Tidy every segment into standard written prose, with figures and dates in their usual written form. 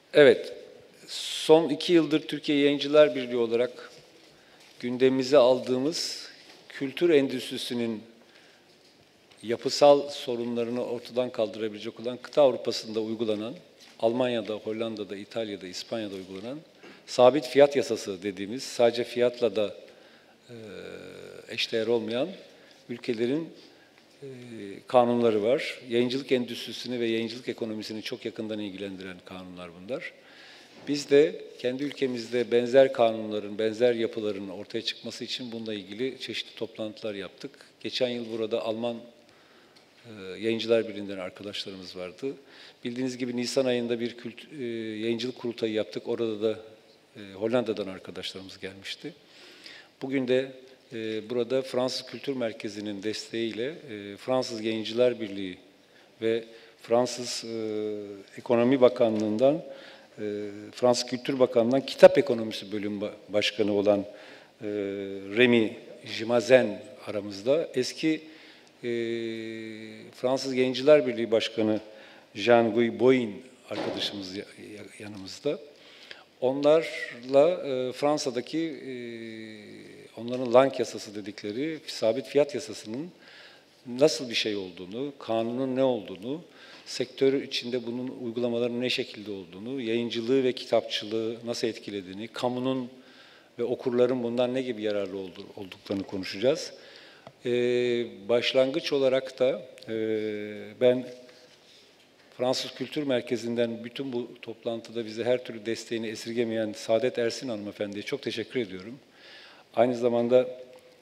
Evet, son 2 yıldır Türkiye Yayıncılar Birliği olarak gündemimize aldığımız kültür endüstrisinin yapısal sorunlarını ortadan kaldırabilecek olan kıta Avrupa'sında uygulanan, Almanya'da, Hollanda'da, İtalya'da, İspanya'da uygulanan sabit fiyat yasası dediğimiz, sadece fiyatla da eşdeğer olmayan ülkelerin kanunları var. Yayıncılık endüstrisini ve yayıncılık ekonomisini çok yakından ilgilendiren kanunlar bunlar. Biz de kendi ülkemizde benzer kanunların, benzer yapıların ortaya çıkması için bununla ilgili çeşitli toplantılar yaptık. Geçen yıl burada Alman Yayıncılar Birliği'nden arkadaşlarımız vardı. Bildiğiniz gibi Nisan ayında bir yayıncılık kurultayı yaptık. Orada da Hollanda'dan arkadaşlarımız gelmişti. Bugün de burada Fransız Kültür Merkezi'nin desteğiyle Fransız Yayıncılar Birliği ve Fransız Ekonomi Bakanlığı'ndan, Fransız Kültür Bakanlığı'ndan Kitap Ekonomisi Bölüm Başkanı olan Remy Gimazen aramızda. Eski Fransız Yayıncılar Birliği Başkanı Jean-Guy Boyin arkadaşımız yanımızda. Onlarla Fransa'daki onların Lang yasası dedikleri sabit fiyat yasasının nasıl bir şey olduğunu, kanunun ne olduğunu, sektör içinde bunun uygulamalarının ne şekilde olduğunu, yayıncılığı ve kitapçılığı nasıl etkilediğini, kamunun ve okurların bundan ne gibi yararlı olduklarını konuşacağız. Başlangıç olarak da ben Fransız Kültür Merkezi'nden bütün bu toplantıda bize her türlü desteğini esirgemeyen Saadet Ersin hanımefendiye çok teşekkür ediyorum. Aynı zamanda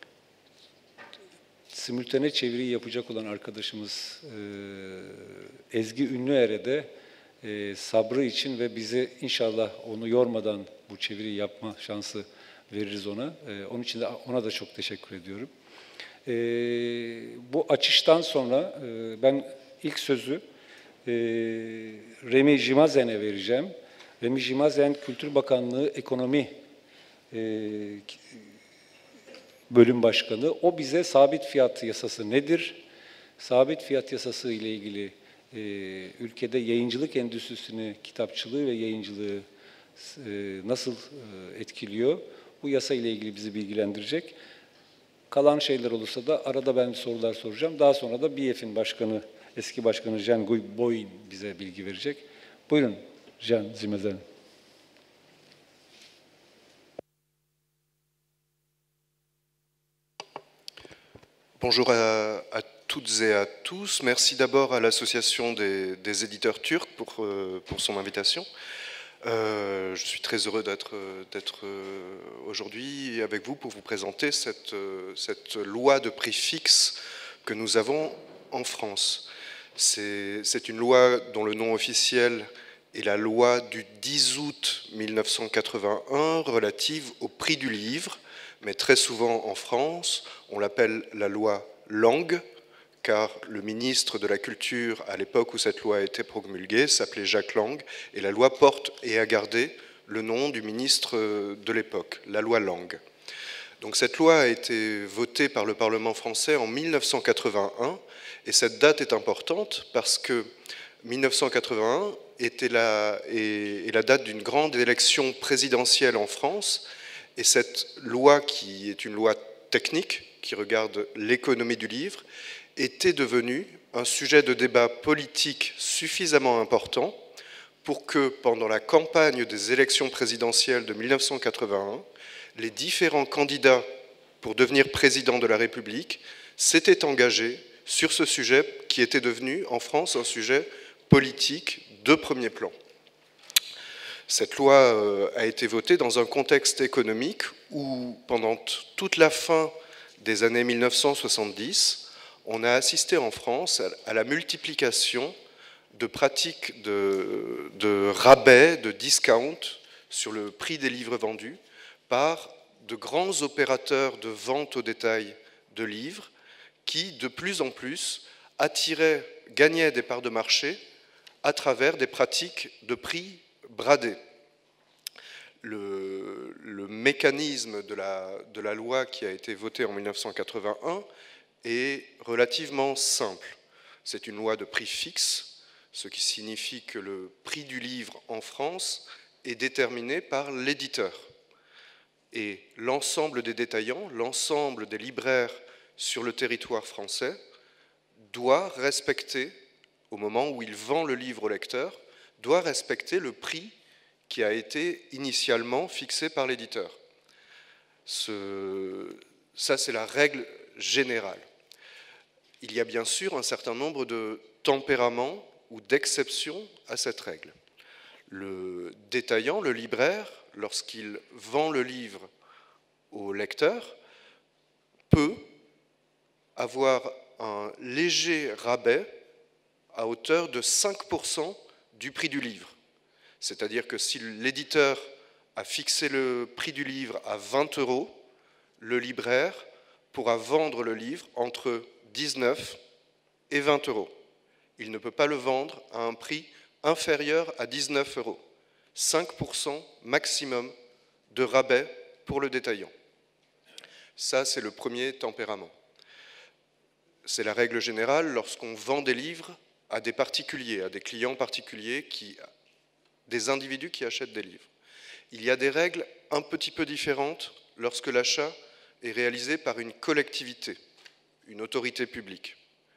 simültane çeviriyi yapacak olan arkadaşımız Ezgi Ünlüer'e de sabrı için ve bizi inşallah onu yormadan bu çeviriyi yapma şansı veririz ona. Onun için de ona da çok teşekkür ediyorum. Bu açıştan sonra ben ilk sözü Remy Gimazen'e vereceğim. Remy Gimazen Kültür Bakanlığı Ekonomi Bölüm Başkanı. O bize sabit fiyat yasası nedir? Sabit fiyat yasası ile ilgili ülkede yayıncılık endüstrisini, kitapçılığı ve yayıncılığı nasıl etkiliyor? Bu yasa ile ilgili bizi bilgilendirecek. Kalan şeyler olursa da arada ben sorular soracağım. Daha sonra da BİEF'in başkanı, eski başkanı Jean-Guy Boyin bize bilgi verecek. Buyurun Jean Gimazen. Bonjour à toutes et à tous. Merci d'abord à l'Association des éditeurs turcs pour son invitation. Je suis très heureux d'être aujourd'hui avec vous pour vous présenter cette loi de prix fixe que nous avons en France. C'est une loi dont le nom officiel est la loi du 10 août 1981 relative au prix du livre, mais très souvent en France, on l'appelle la loi Lang, car le ministre de la Culture, à l'époque où cette loi a été promulguée, s'appelait Jacques Lang, et la loi porte et a gardé le nom du ministre de l'époque, la loi Lang. Donc cette loi a été votée par le Parlement français en 1981, et cette date est importante parce que 1981 est la date d'une grande élection présidentielle en France, et cette loi, qui est une loi technique, qui regarde l'économie du livre, était devenue un sujet de débat politique suffisamment important pour que, pendant la campagne des élections présidentielles de 1981, les différents candidats pour devenir président de la République s'étaient engagés sur ce sujet qui était devenu, en France, un sujet politique de premier plan. Cette loi a été votée dans un contexte économique où, pendant toute la fin des années 1970, on a assisté en France à la multiplication de pratiques de rabais, de discount sur le prix des livres vendus par de grands opérateurs de vente au détail de livres qui, de plus en plus, gagnaient des parts de marché à travers des pratiques de prix bradés. Le mécanisme de la loi qui a été votée en 1981 est relativement simple. C'est une loi de prix fixe ce qui signifie que le prix du livre en France est déterminé par l'éditeur. Et l'ensemble des détaillants, l'ensemble des libraires sur le territoire français doit respecter, au moment où il vend le livre au lecteur, doit respecter le prix qui a été initialement fixé par l'éditeur. Ça, c'est la règle générale. Il y a bien sûr un certain nombre de tempéraments ou d'exceptions à cette règle. Le détaillant, le libraire, lorsqu'il vend le livre au lecteur, peut avoir un léger rabais à hauteur de 5% du prix du livre. C'est-à-dire que si l'éditeur a fixé le prix du livre à 20 €, le libraire pourra vendre le livre entre 19 et 20 €. Il ne peut pas le vendre à un prix inférieur à 19 €. 5% maximum de rabais pour le détaillant. Ça, c'est le premier tempérament. C'est la règle générale lorsqu'on vend des livres à des particuliers, à des clients particuliers, des individus qui achètent des livres. Il y a des règles un petit peu différentes lorsque l'achat est réalisé par une collectivité, une autorité publique.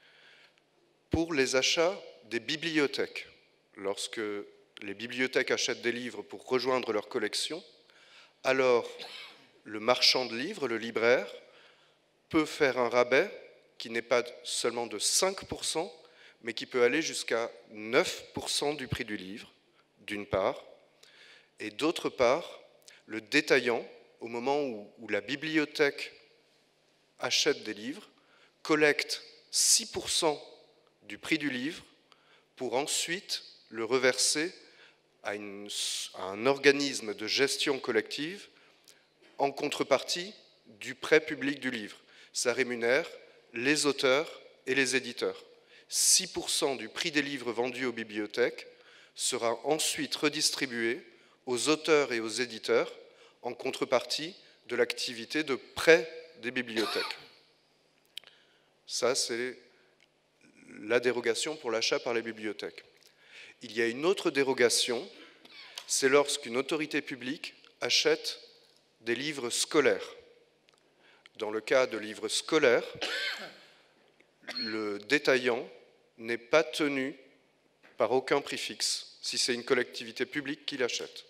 Pour les achats des bibliothèques, lorsque les bibliothèques achètent des livres pour rejoindre leur collection, alors le marchand de livres, le libraire, peut faire un rabais qui n'est pas seulement de 5%, mais qui peut aller jusqu'à 9% du prix du livre, d'une part, et d'autre part, le détaillant, au moment où la bibliothèque achète des livres, collecte 6% du prix du livre pour ensuite le reverser à un organisme de gestion collective en contrepartie du prêt public du livre. Ça rémunère les auteurs et les éditeurs. 6% du prix des livres vendus aux bibliothèques sera ensuite redistribué aux auteurs et aux éditeurs en contrepartie de l'activité de prêt des bibliothèques. Ça, c'est la dérogation pour l'achat par les bibliothèques. Il y a une autre dérogation, c'est lorsqu'une autorité publique achète des livres scolaires. Dans le cas de livres scolaires, le détaillant n'est pas tenu par aucun prix fixe, si c'est une collectivité publique qui l'achète.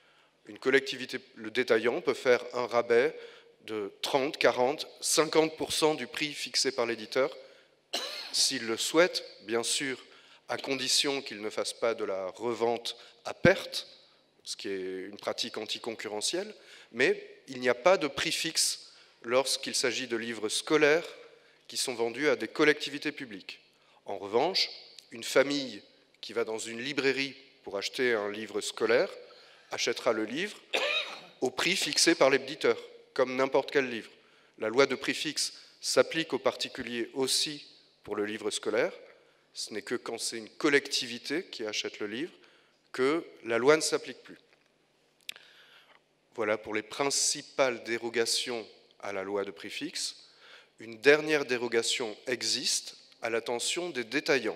Le détaillant peut faire un rabais de 30, 40, 50% du prix fixé par l'éditeur, s'il le souhaite, bien sûr, à condition qu'il ne fasse pas de la revente à perte, ce qui est une pratique anticoncurrentielle, mais il n'y a pas de prix fixe lorsqu'il s'agit de livres scolaires qui sont vendus à des collectivités publiques. En revanche, une famille qui va dans une librairie pour acheter un livre scolaire achètera le livre au prix fixé par l'éditeur, comme n'importe quel livre. La loi de prix fixe s'applique aux particuliers aussi pour le livre scolaire. Ce n'est que quand c'est une collectivité qui achète le livre que la loi ne s'applique plus. Voilà pour les principales dérogations à la loi de prix fixe. Une dernière dérogation existe à l'attention des détaillants.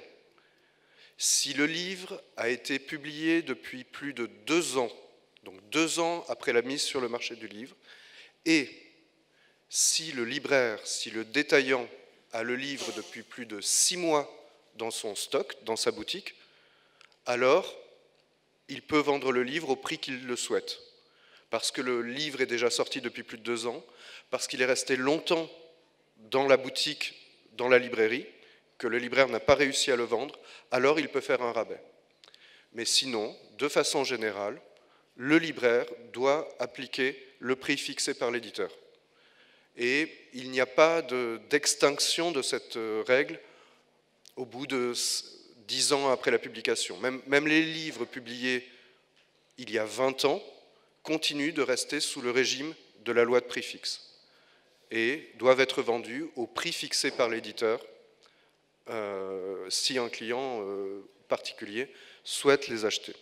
Si le livre a été publié depuis plus de 2 ans, donc 2 ans après la mise sur le marché du livre, et si le libraire, si le détaillant a le livre depuis plus de 6 mois dans son stock, dans sa boutique, alors il peut vendre le livre au prix qu'il le souhaite. Parce que le livre est déjà sorti depuis plus de 2 ans, parce qu'il est resté longtemps dans la boutique, dans la librairie, que le libraire n'a pas réussi à le vendre, alors il peut faire un rabais. Mais sinon, de façon générale, le libraire doit appliquer le prix fixé par l'éditeur. Et il n'y a pas d'extinction de cette règle au bout de 10 ans après la publication. Même les livres publiés il y a 20 ans continuent de rester sous le régime de la loi de prix fixe et doivent être vendus au prix fixé par l'éditeur si un client particulier souhaite les acheter.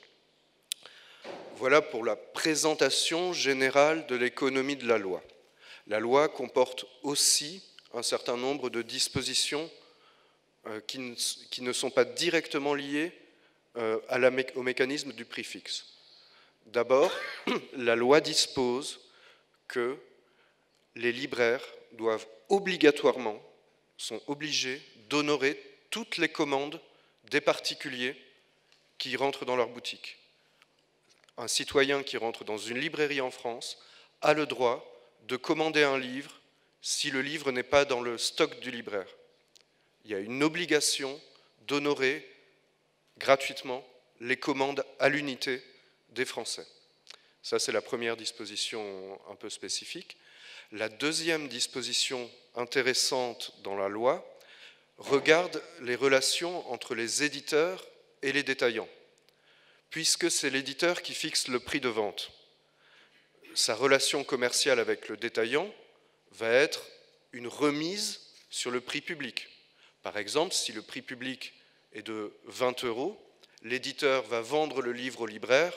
Voilà pour la présentation générale de l'économie de la loi. La loi comporte aussi un certain nombre de dispositions qui ne sont pas directement liées au mécanisme du prix fixe. D'abord, la loi dispose que les libraires doivent obligatoirement, sont obligés d'honorer toutes les commandes des particuliers qui rentrent dans leur boutique. Un citoyen qui rentre dans une librairie en France a le droit de commander un livre si le livre n'est pas dans le stock du libraire. Il y a une obligation d'honorer gratuitement les commandes à l'unité des Français. Ça, c'est la première disposition un peu spécifique. La deuxième disposition intéressante dans la loi regarde les relations entre les éditeurs et les détaillants, puisque c'est l'éditeur qui fixe le prix de vente. Sa relation commerciale avec le détaillant va être une remise sur le prix public. Par exemple, si le prix public est de 20 €, l'éditeur va vendre le livre au libraire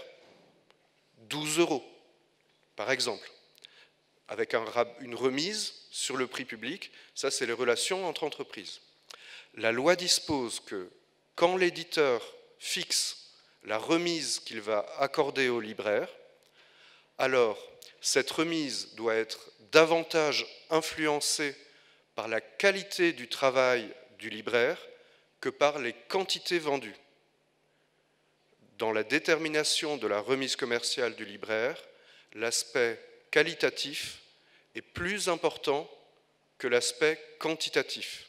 12 €, par exemple, avec une remise sur le prix public. Ça, c'est les relations entre entreprises. La loi dispose que quand l'éditeur fixe la remise qu'il va accorder au libraire, alors cette remise doit être davantage influencée par la qualité du travail du libraire que par les quantités vendues. Dans la détermination de la remise commerciale du libraire, l'aspect qualitatif est plus important que l'aspect quantitatif.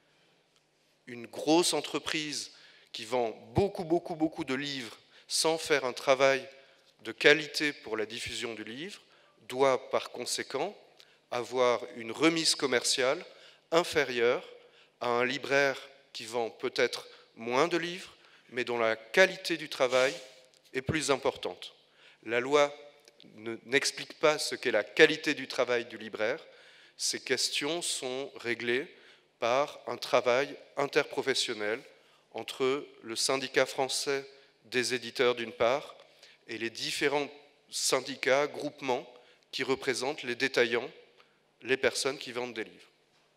Une grosse entreprise qui vend beaucoup de livres sans faire un travail de qualité pour la diffusion du livre doit par conséquent avoir une remise commerciale inférieure à un libraire qui vend peut-être moins de livres, mais dont la qualité du travail est plus importante. La loi n'explique pas ce qu'est la qualité du travail du libraire. Ces questions sont réglées par un travail interprofessionnel entre le syndicat français des éditeurs d'une part et les différents syndicats, groupements qui représentent les détaillants, les personnes qui vendent des livres.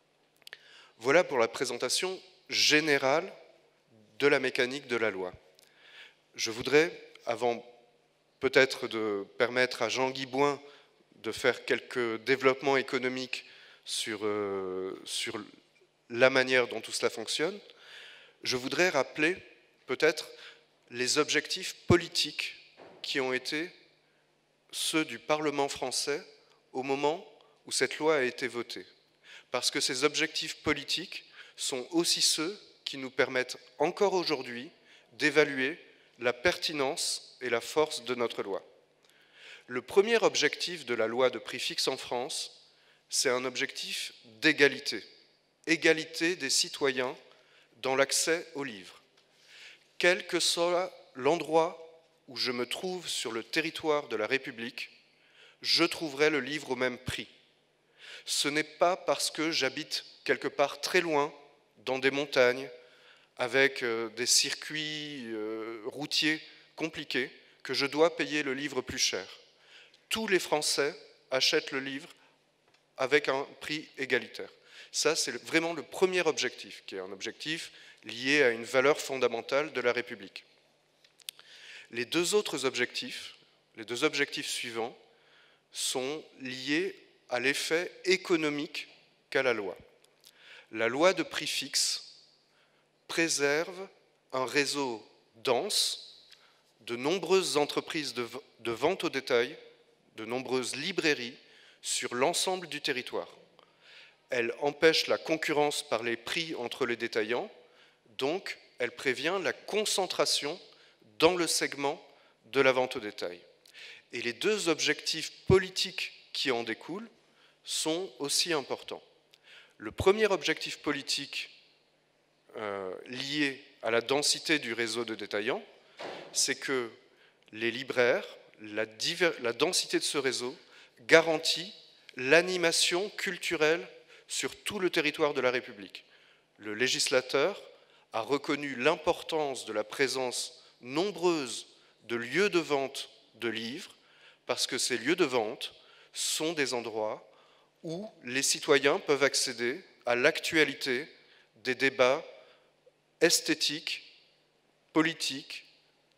Voilà pour la présentation générale de la mécanique de la loi. Je voudrais, avant peut-être de permettre à Jean Guibouin de faire quelques développements économiques sur la manière dont tout cela fonctionne, je voudrais rappeler peut-être les objectifs politiques qui ont été ceux du Parlement français au moment où cette loi a été votée. Parce que ces objectifs politiques sont aussi ceux qui nous permettent encore aujourd'hui d'évaluer la pertinence et la force de notre loi. Le premier objectif de la loi de prix fixe en France, c'est un objectif d'égalité. Égalité des citoyens dans l'accès aux livres. Quel que soit l'endroit où je me trouve sur le territoire de la République, je trouverai le livre au même prix. Ce n'est pas parce que j'habite quelque part très loin, dans des montagnes, avec des circuits routiers compliqués, que je dois payer le livre plus cher. Tous les Français achètent le livre avec un prix égalitaire. Ça, c'est vraiment le premier objectif, qui est un objectif lié à une valeur fondamentale de la République. Les deux autres objectifs, les deux objectifs suivants, sont liés à l'effet économique qu'a la loi. La loi de prix fixe préserve un réseau dense de nombreuses entreprises de vente au détail, de nombreuses librairies sur l'ensemble du territoire. Elle empêche la concurrence par les prix entre les détaillants, donc elle prévient la concentration dans le segment de la vente au détail. Et les deux objectifs politiques qui en découlent sont aussi importants. Le premier objectif politique lié à la densité du réseau de détaillants, c'est que les libraires, la densité de ce réseau, garantit l'animation culturelle sur tout le territoire de la République. Le législateur a reconnu l'importance de la présence nombreuse de lieux de vente de livres, parce que ces lieux de vente sont des endroits où les citoyens peuvent accéder à l'actualité des débats esthétiques, politiques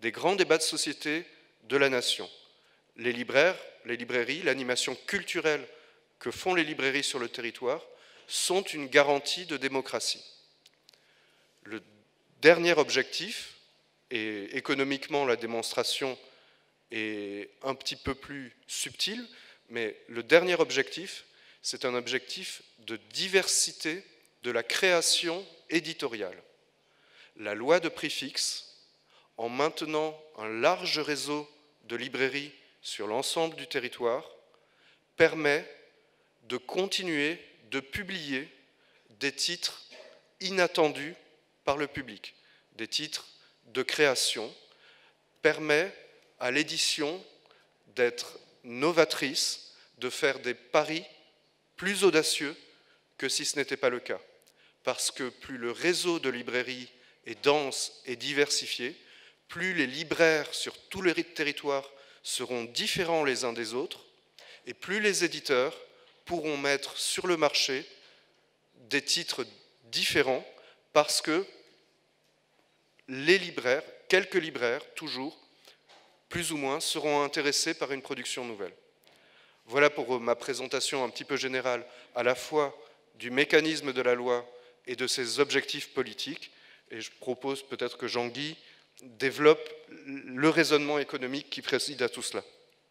des grands débats de société de la nation. Les libraires, les librairies, l'animation culturelle que font les librairies sur le territoire sont une garantie de démocratie. Le dernier objectif, et économiquement la démonstration est un petit peu plus subtile, mais le dernier objectif, c'est un objectif de diversité de la création éditoriale. La loi de prix fixe, en maintenant un large réseau de librairies sur l'ensemble du territoire, permet de continuer de publier des titres inattendus par le public, des titres de création, permet à l'édition d'être novatrice, de faire des paris plus audacieux que si ce n'était pas le cas. Parce que plus le réseau de librairies est dense et diversifié, plus les libraires sur tous les territoires seront différents les uns des autres, et plus les éditeurs pourront mettre sur le marché des titres différents, parce que les libraires, quelques libraires, toujours, plus ou moins, seront intéressés par une production nouvelle. Voilà pour ma présentation un petit peu générale, à la fois du mécanisme de la loi et de ses objectifs politiques. Et je propose peut-être que Jean-Guy développe le raisonnement économique qui préside à tout cela.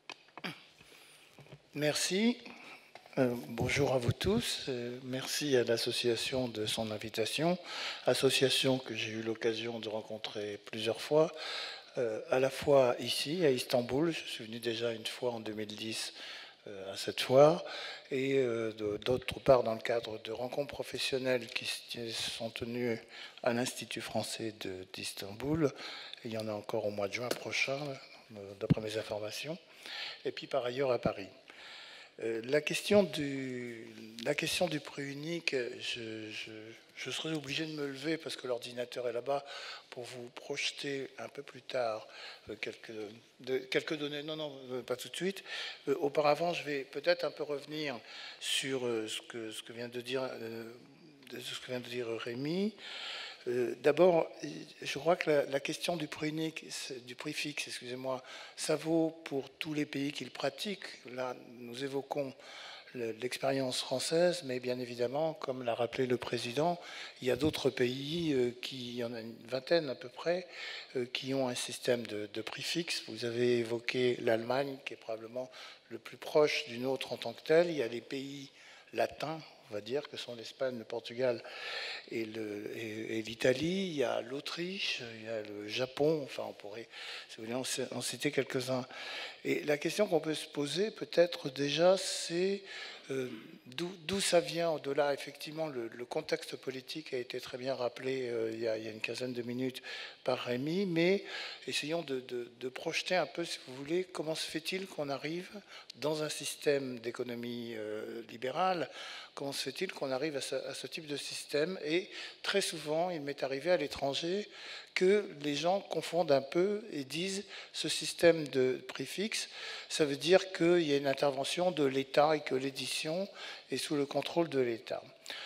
Merci. Bonjour à vous tous. Merci à l'association de son invitation, association que j'ai eu l'occasion de rencontrer plusieurs fois, à la fois ici, à Istanbul. Je suis venu déjà une fois en 2010 à cette foire, et d'autre part dans le cadre de rencontres professionnelles qui sont tenues à l'Institut français d'Istanbul. Il y en a encore au mois de juin prochain, d'après mes informations, et puis par ailleurs à Paris. La question du prix unique, je serais obligé de me lever parce que l'ordinateur est là-bas pour vous projeter un peu plus tard quelques données. Non, pas tout de suite. Auparavant, je vais peut-être un peu revenir sur ce que vient de dire Rémi. D'abord, je crois que la question du prix unique, du prix fixe, excusez-moi, ça vaut pour tous les pays qui le pratiquent. Là, nous évoquons l'expérience française, mais bien évidemment, comme l'a rappelé le président, il y a d'autres pays, il y en a une vingtaine à peu près, qui ont un système de prix fixe. Vous avez évoqué l'Allemagne, qui est probablement le plus proche du nôtre en tant que tel. Il y a les pays latins, on va dire, que sont l'Espagne, le Portugal et l'Italie. Il y a l'Autriche, il y a le Japon, enfin on pourrait, si vous voulez, en citer quelques-uns. Et la question qu'on peut se poser peut-être déjà, c'est d'où ça vient, au-delà, effectivement, le contexte politique a été très bien rappelé il y a une quinzaine de minutes par Rémi, mais essayons de projeter un peu, si vous voulez, comment se fait-il qu'on arrive dans un système d'économie libérale, comment se fait-il qu'on arrive à ce type de système. Et très souvent, il m'est arrivé à l'étranger que les gens confondent un peu et disent ce système de prix fixe, ça veut dire qu'il y a une intervention de l'État et que l'édition est sous le contrôle de l'État.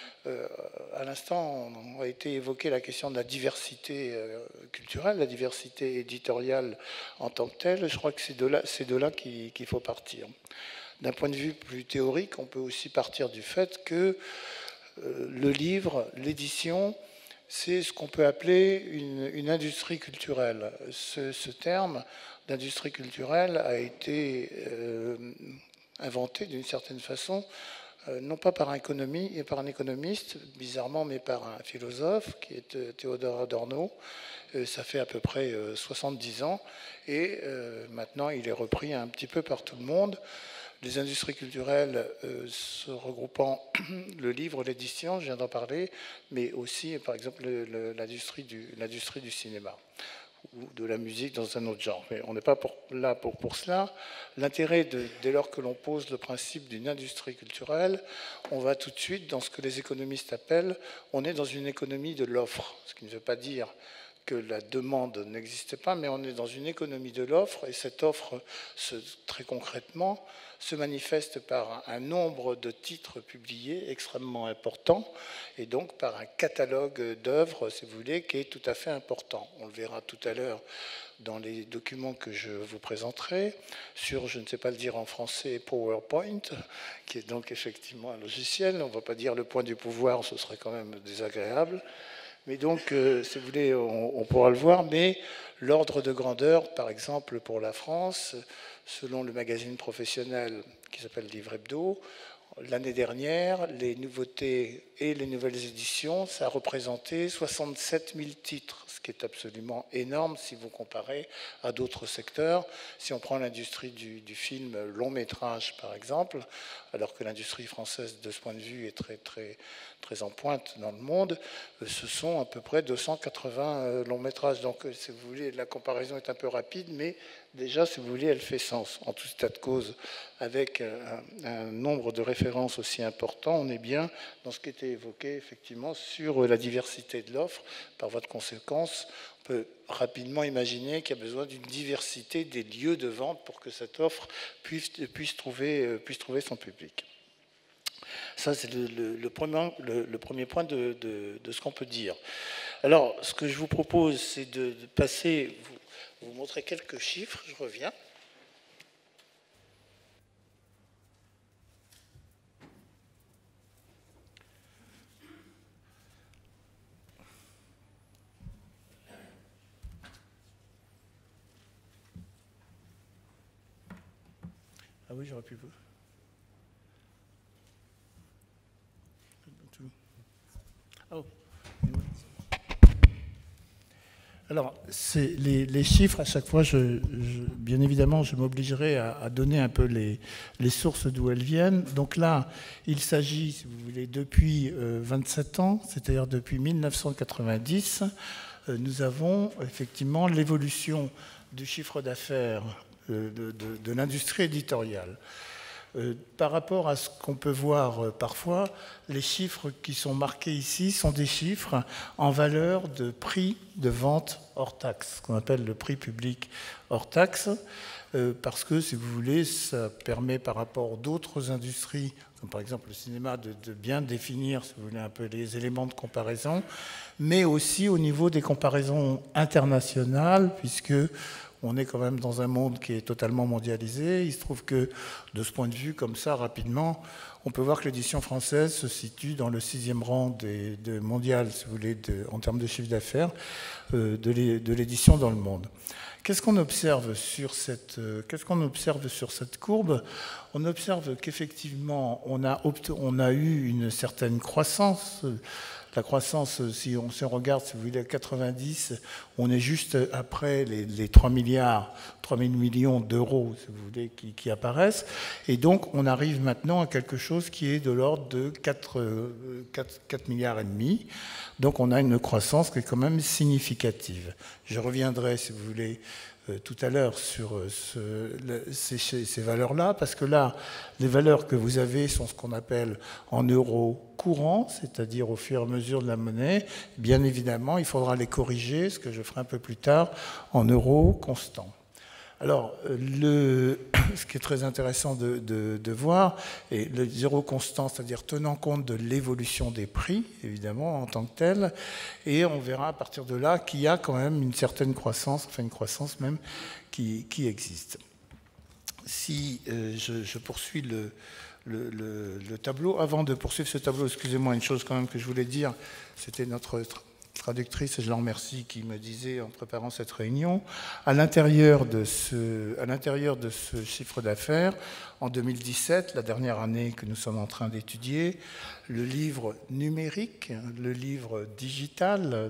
À l'instant, on a été évoqué la question de la diversité culturelle, la diversité éditoriale en tant que telle. Je crois que c'est de là qu'il faut partir. D'un point de vue plus théorique, on peut aussi partir du fait que le livre, l'édition, c'est ce qu'on peut appeler une industrie culturelle. Ce terme d'industrie culturelle a été inventé d'une certaine façon, non pas par un économiste, bizarrement, mais par un philosophe qui est Théodore Adorno. Ça fait à peu près 70 ans, et maintenant il est repris un petit peu par tout le monde. Les industries culturelles se regroupant le livre, l'édition, je viens d'en parler, mais aussi, par exemple, l'industrie du cinéma ou de la musique dans un autre genre. Mais on n'est pas là pour cela. L'intérêt, dès lors que l'on pose le principe d'une industrie culturelle, on va tout de suite dans ce que les économistes appellent, on est dans une économie de l'offre, ce qui ne veut pas dire que la demande n'existe pas, mais on est dans une économie de l'offre, et cette offre, très concrètement, se manifeste par un nombre de titres publiés extrêmement important, et donc par un catalogue d'œuvres, si vous voulez, qui est tout à fait important. On le verra tout à l'heure dans les documents que je vous présenterai, sur, je ne sais pas le dire en français, PowerPoint, qui est donc effectivement un logiciel. On ne va pas dire le point du pouvoir, ce serait quand même désagréable. Mais donc, si vous voulez, on pourra le voir, mais l'ordre de grandeur, par exemple, pour la France, selon le magazine professionnel qui s'appelle Livre Hebdo, l'année dernière, les nouveautés et les nouvelles éditions, ça a représenté 67 000 titres, ce qui est absolument énorme si vous comparez à d'autres secteurs. Si on prend l'industrie du film long métrage, par exemple, alors que l'industrie française, de ce point de vue, est très en pointe dans le monde, ce sont à peu près 280 longs métrages. Donc, si vous voulez, la comparaison est un peu rapide, mais déjà, si vous voulez, elle fait sens. En tout état de cause, avec un nombre de références aussi important, on est bien dans ce qui était évoqué, effectivement, sur la diversité de l'offre. Par voie de conséquence, on peut rapidement imaginer qu'il y a besoin d'une diversité des lieux de vente pour que cette offre puisse trouver son public. Ça, c'est le premier point de ce qu'on peut dire. Alors, ce que je vous propose, c'est de passer, vous montrer quelques chiffres, je reviens. Ah oui, j'aurais pu... Oh. Alors, les chiffres, à chaque fois, bien évidemment, je m'obligerai à donner un peu les sources d'où elles viennent. Donc là, il s'agit, si vous voulez, depuis 27 ans, c'est-à-dire depuis 1990, nous avons effectivement l'évolution du chiffre d'affaires de l'industrie éditoriale. Par rapport à ce qu'on peut voir parfois, les chiffres qui sont marqués ici sont des chiffres en valeur de prix de vente hors taxe, ce qu'on appelle le prix public hors taxe, parce que, si vous voulez, ça permet par rapport d'autres industries, comme par exemple le cinéma, de bien définir, si vous voulez, un peu les éléments de comparaison, mais aussi au niveau des comparaisons internationales, puisque on est quand même dans un monde qui est totalement mondialisé. Il se trouve que, de ce point de vue, comme ça, rapidement, on peut voir que l'édition française se situe dans le 6e rang de mondial, si vous voulez, en termes de chiffre d'affaires, de l'édition dans le monde. Qu'est-ce qu'on observe sur cette courbe? On observe qu'effectivement, on a eu une certaine croissance. La croissance, si on regarde, si vous voulez, à 90, on est juste après les 3 000 millions d'euros, si vous voulez, qui apparaissent. Et donc, on arrive maintenant à quelque chose qui est de l'ordre de 4,5 milliards. Donc, on a une croissance qui est quand même significative. Je reviendrai, si vous voulez, tout à l'heure sur ces valeurs-là, parce que là, les valeurs que vous avez sont ce qu'on appelle en euros courants, c'est-à-dire au fur et à mesure de la monnaie. Bien évidemment, il faudra les corriger, ce que je ferai un peu plus tard, en euros constants. Alors, ce qui est très intéressant de voir, et le zéro constant, c'est-à-dire tenant compte de l'évolution des prix, évidemment, en tant que tel, et on verra à partir de là qu'il y a quand même une certaine croissance, enfin une croissance même, qui existe. Si je poursuis le tableau, avant de poursuivre ce tableau, excusez-moi, une chose quand même que je voulais dire, c'était notre traductrice, et je la remercie, qui me disait en préparant cette réunion, à l'intérieur de ce chiffre d'affaires, en 2017, la dernière année que nous sommes en train d'étudier, le livre numérique, le livre digital,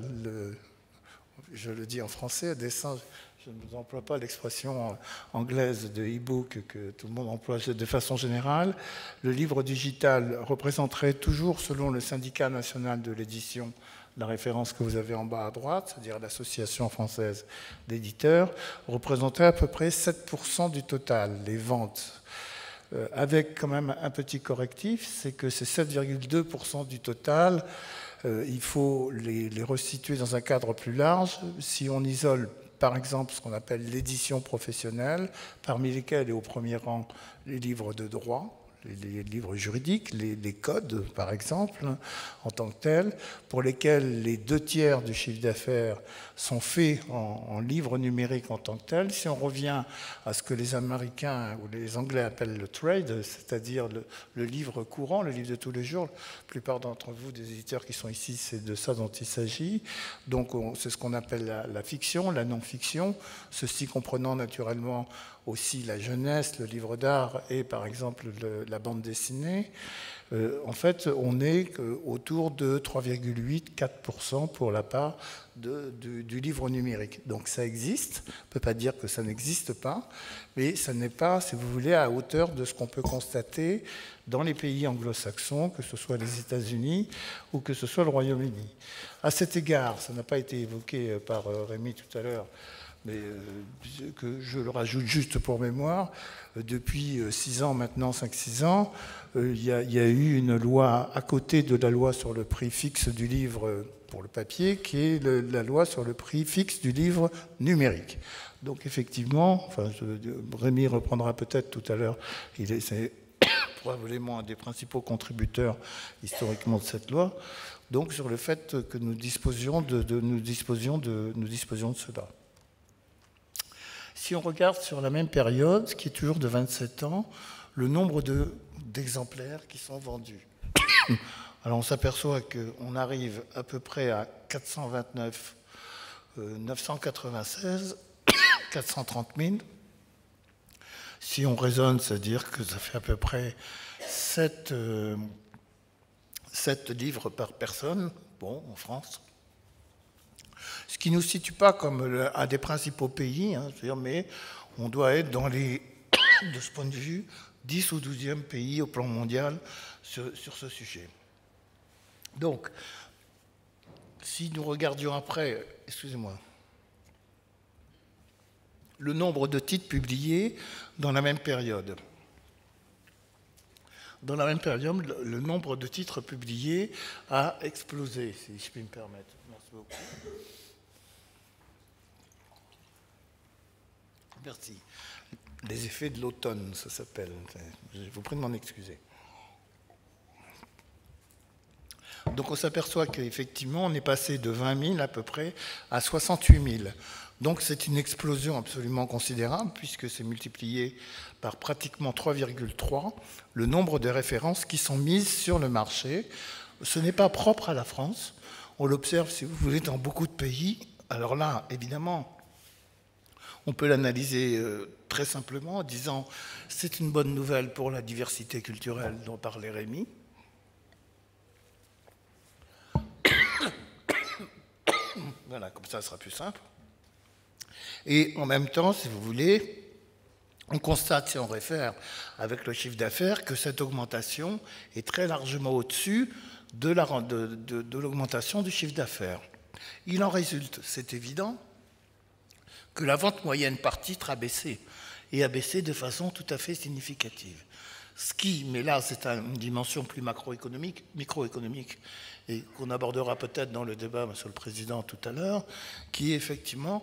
je le dis en français, à dessein, je ne emploie pas l'expression anglaise de e-book que tout le monde emploie de façon générale, le livre digital représenterait toujours, selon le syndicat national de l'édition, la référence que vous avez en bas à droite, c'est-à-dire l'Association française d'éditeurs, représentait à peu près 7% du total, les ventes. Avec quand même un petit correctif, c'est que ces 7,2% du total, il faut les resituer dans un cadre plus large. Si on isole, par exemple, ce qu'on appelle l'édition professionnelle, parmi lesquelles est au premier rang les livres de droit, les livres juridiques, les codes, par exemple, en tant que tels, pour lesquels les 2/3 du chiffre d'affaires sont faits en livres numériques en tant que tels. Si on revient à ce que les Américains ou les Anglais appellent le trade, c'est-à-dire le livre courant, le livre de tous les jours, la plupart d'entre vous, des éditeurs qui sont ici, c'est de ça dont il s'agit. Donc c'est ce qu'on appelle la fiction, la non-fiction, ceci comprenant naturellement aussi la jeunesse, le livre d'art et par exemple la bande dessinée. En fait, on est autour de 3,8-4% pour la part du livre numérique. Donc ça existe, on ne peut pas dire que ça n'existe pas, mais ça n'est pas, si vous voulez, à hauteur de ce qu'on peut constater dans les pays anglo-saxons, que ce soit les États-Unis ou que ce soit le Royaume-Uni. À cet égard, ça n'a pas été évoqué par Rémi tout à l'heure, mais que je le rajoute juste pour mémoire, depuis 6 ans maintenant, 5-6 ans, il y a eu une loi à côté de la loi sur le prix fixe du livre pour le papier, qui est la loi sur le prix fixe du livre numérique. Donc effectivement, enfin, Rémi reprendra peut-être tout à l'heure, c'est probablement un des principaux contributeurs historiquement de cette loi, donc sur le fait que nous disposions de cela. Si on regarde sur la même période, qui est toujours de 27 ans, le nombre d'exemplaires qui sont vendus. Alors on s'aperçoit qu'on arrive à peu près à 429, 996, 430 000. Si on raisonne, c'est-à-dire que ça fait à peu près 7 livres par personne, bon, en France. Ce qui ne nous situe pas comme un des principaux pays, hein, mais on doit être dans les, de ce point de vue, 10 ou 12e pays au plan mondial sur ce sujet. Donc, si nous regardions après, excusez-moi, le nombre de titres publiés dans la même période. Dans la même période, le nombre de titres publiés a explosé, si je puis me permettre. Merci beaucoup. Merci. Les effets de l'automne, ça s'appelle. Je vous prie de m'en excuser. Donc on s'aperçoit qu'effectivement, on est passé de 20 000 à peu près à 68 000. Donc c'est une explosion absolument considérable, puisque c'est multiplié par pratiquement 3,3 le nombre de références qui sont mises sur le marché. Ce n'est pas propre à la France. On l'observe, si vous voulez, dans beaucoup de pays. Alors là, évidemment, on peut l'analyser très simplement en disant c'est une bonne nouvelle pour la diversité culturelle dont parlait Rémi. Voilà, comme ça, ce sera plus simple. Et en même temps, si vous voulez, on constate, si on réfère avec le chiffre d'affaires, que cette augmentation est très largement au-dessus de l'augmentation du chiffre d'affaires. Il en résulte, c'est évident, que la vente moyenne par titre a baissé, et a baissé de façon tout à fait significative. Ce qui, mais là c'est une dimension plus macroéconomique, microéconomique, et qu'on abordera peut-être dans le débat, Monsieur le Président, tout à l'heure, qui est effectivement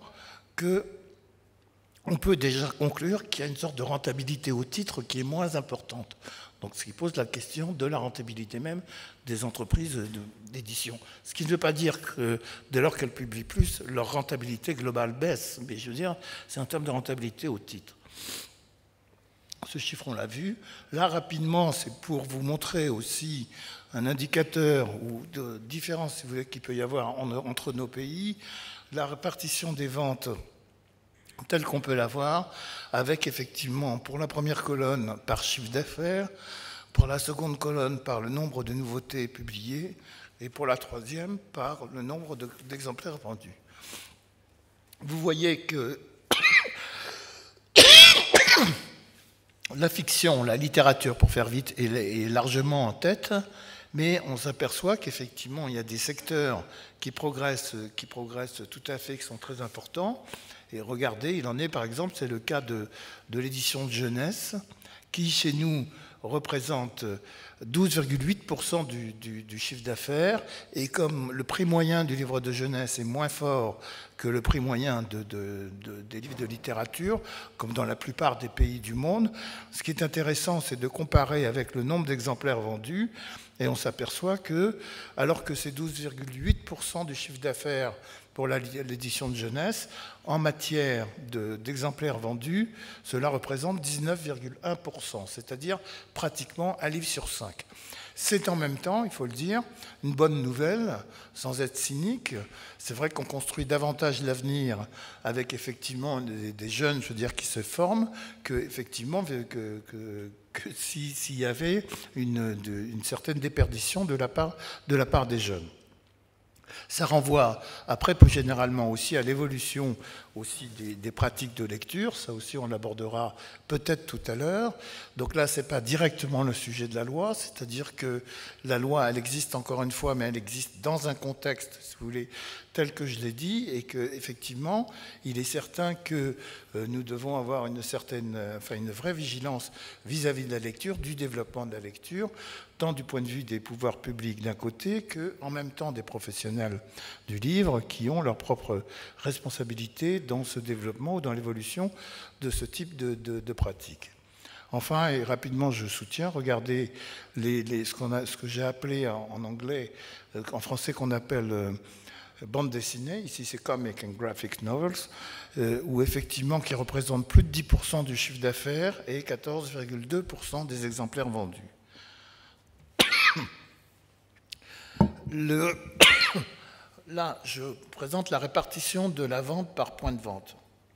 qu'on peut déjà conclure qu'il y a une sorte de rentabilité au titre qui est moins importante. Donc ce qui pose la question de la rentabilité même des entreprises d'édition. Ce qui ne veut pas dire que dès lors qu'elles publient plus, leur rentabilité globale baisse, mais je veux dire, c'est en termes de rentabilité au titre. Ce chiffre, on l'a vu. Là, rapidement, c'est pour vous montrer aussi un indicateur ou de différence, si vous voulez, qu'il peut y avoir entre nos pays. La répartition des ventes telle qu'on peut la voir, avec effectivement, pour la première colonne, par chiffre d'affaires, pour la seconde colonne, par le nombre de nouveautés publiées, et pour la troisième, par le nombre d'exemplaires vendus. Vous voyez que la fiction, la littérature, pour faire vite, est largement en tête, mais on s'aperçoit qu'effectivement, il y a des secteurs qui progressent tout à fait, qui sont très importants. Et regardez, il en est, par exemple, c'est le cas de l'édition de jeunesse, qui chez nous représente 12,8% du chiffre d'affaires, et comme le prix moyen du livre de jeunesse est moins fort que le prix moyen des livres de littérature, comme dans la plupart des pays du monde, ce qui est intéressant, c'est de comparer avec le nombre d'exemplaires vendus, et on s'aperçoit que, alors que c'est 12,8% du chiffre d'affaires pour l'édition de jeunesse, en matière d'exemplaires vendus, cela représente 19,1%, c'est-à-dire pratiquement un livre sur 5. C'est en même temps, il faut le dire, une bonne nouvelle, sans être cynique. C'est vrai qu'on construit davantage l'avenir avec effectivement des jeunes, je veux dire, qui se forment, que s'il y avait une certaine déperdition de la part des jeunes. Ça renvoie après plus généralement aussi à l'évolution aussi des pratiques de lecture, ça aussi on l'abordera peut-être tout à l'heure. Donc là, ce n'est pas directement le sujet de la loi, c'est-à-dire que la loi, elle existe encore une fois, mais elle existe dans un contexte, si vous voulez, tel que je l'ai dit, et qu'effectivement, il est certain que nous devons avoir une vraie vigilance vis-à-vis de la lecture, du développement de la lecture, tant du point de vue des pouvoirs publics d'un côté, qu'en même temps des professionnels du livre qui ont leur propre responsabilité dans ce développement ou dans l'évolution de ce type de pratique. Enfin, et rapidement je soutiens, regardez ce que j'ai appelé en anglais, en français qu'on appelle bande dessinée, ici c'est Comic and Graphic Novels, où effectivement qui représente plus de 10% du chiffre d'affaires et 14,2% des exemplaires vendus. Là, je présente la répartition de la vente par point de vente.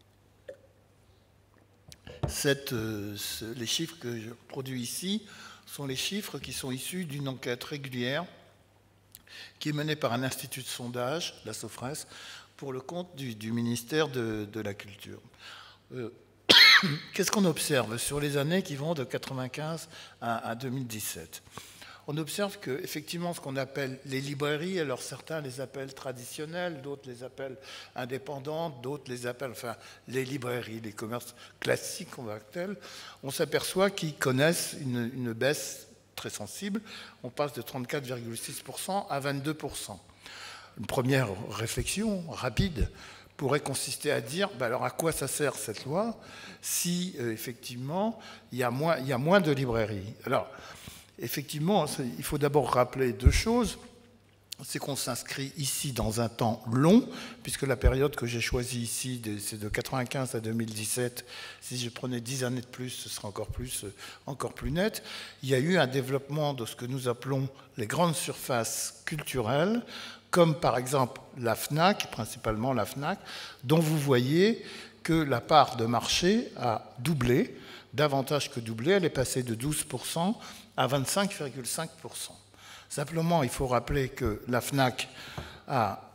Les chiffres que je produis ici sont les chiffres qui sont issus d'une enquête régulière qui est menée par un institut de sondage, la Sofres, pour le compte du ministère de la Culture. Qu'est-ce qu'on observe sur les années qui vont de 1995 à 2017 ? On observe qu'effectivement, ce qu'on appelle les librairies, alors certains les appellent traditionnelles, d'autres les appellent indépendantes, d'autres les appellent, les librairies, les commerces classiques, on s'aperçoit qu'ils connaissent une baisse très sensible. On passe de 34,6% à 22%. Une première réflexion rapide pourrait consister à dire, alors à quoi ça sert cette loi si effectivement il y a moins de librairies. Alors, effectivement, il faut d'abord rappeler deux choses. C'est qu'on s'inscrit ici dans un temps long, puisque la période que j'ai choisie ici, c'est de 1995 à 2017. Si je prenais 10 années de plus, ce serait encore plus net. Il y a eu un développement de ce que nous appelons les grandes surfaces culturelles, comme par exemple la FNAC, principalement la FNAC, dont vous voyez que la part de marché a doublé, davantage que doublé. Elle est passée de 12% à 25,5%. Simplement, il faut rappeler que la FNAC a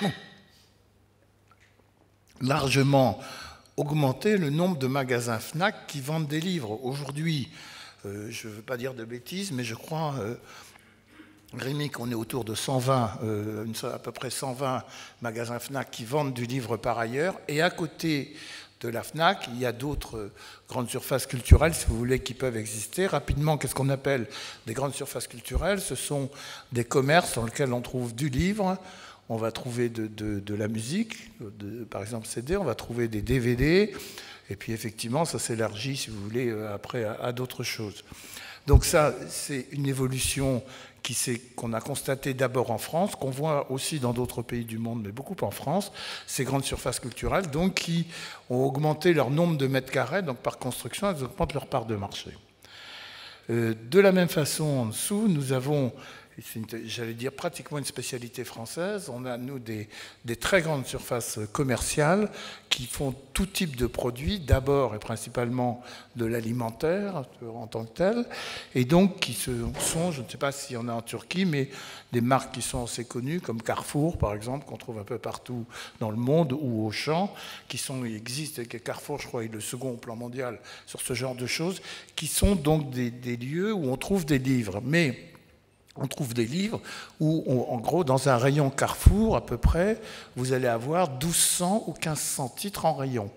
largement augmenté le nombre de magasins FNAC qui vendent des livres. Aujourd'hui, je ne veux pas dire de bêtises, mais je crois, Rémi, qu'on est autour de 120, à peu près 120 magasins FNAC qui vendent du livre par ailleurs. Et à côté de la FNAC, il y a d'autres grandes surfaces culturelles, si vous voulez, qui peuvent exister. Rapidement, qu'est-ce qu'on appelle des grandes surfaces culturelles? Ce sont des commerces dans lesquels on trouve du livre, on va trouver de la musique, par exemple CD, on va trouver des DVD, et puis effectivement, ça s'élargit, si vous voulez, après à d'autres choses. Donc ça, c'est une évolution qu'on a constatée d'abord en France, qu'on voit aussi dans d'autres pays du monde, mais beaucoup en France, ces grandes surfaces culturelles, donc qui ont augmenté leur nombre de mètres carrés, donc par construction, elles augmentent leur part de marché. De la même façon, en dessous, nous avons, j'allais dire pratiquement une spécialité française, on a, nous, des très grandes surfaces commerciales qui font tout type de produits, d'abord et principalement de l'alimentaire en tant que tel, et donc qui sont, je ne sais pas s'il y en a en Turquie, mais des marques qui sont assez connues, comme Carrefour, par exemple, qu'on trouve un peu partout dans le monde, ou Auchan, qui existent, et Carrefour, je crois, est le second au plan mondial sur ce genre de choses, qui sont donc des lieux où on trouve des livres. Mais on trouve des livres où, en gros, dans un rayon Carrefour, à peu près, vous allez avoir 1200 ou 1500 titres en rayon.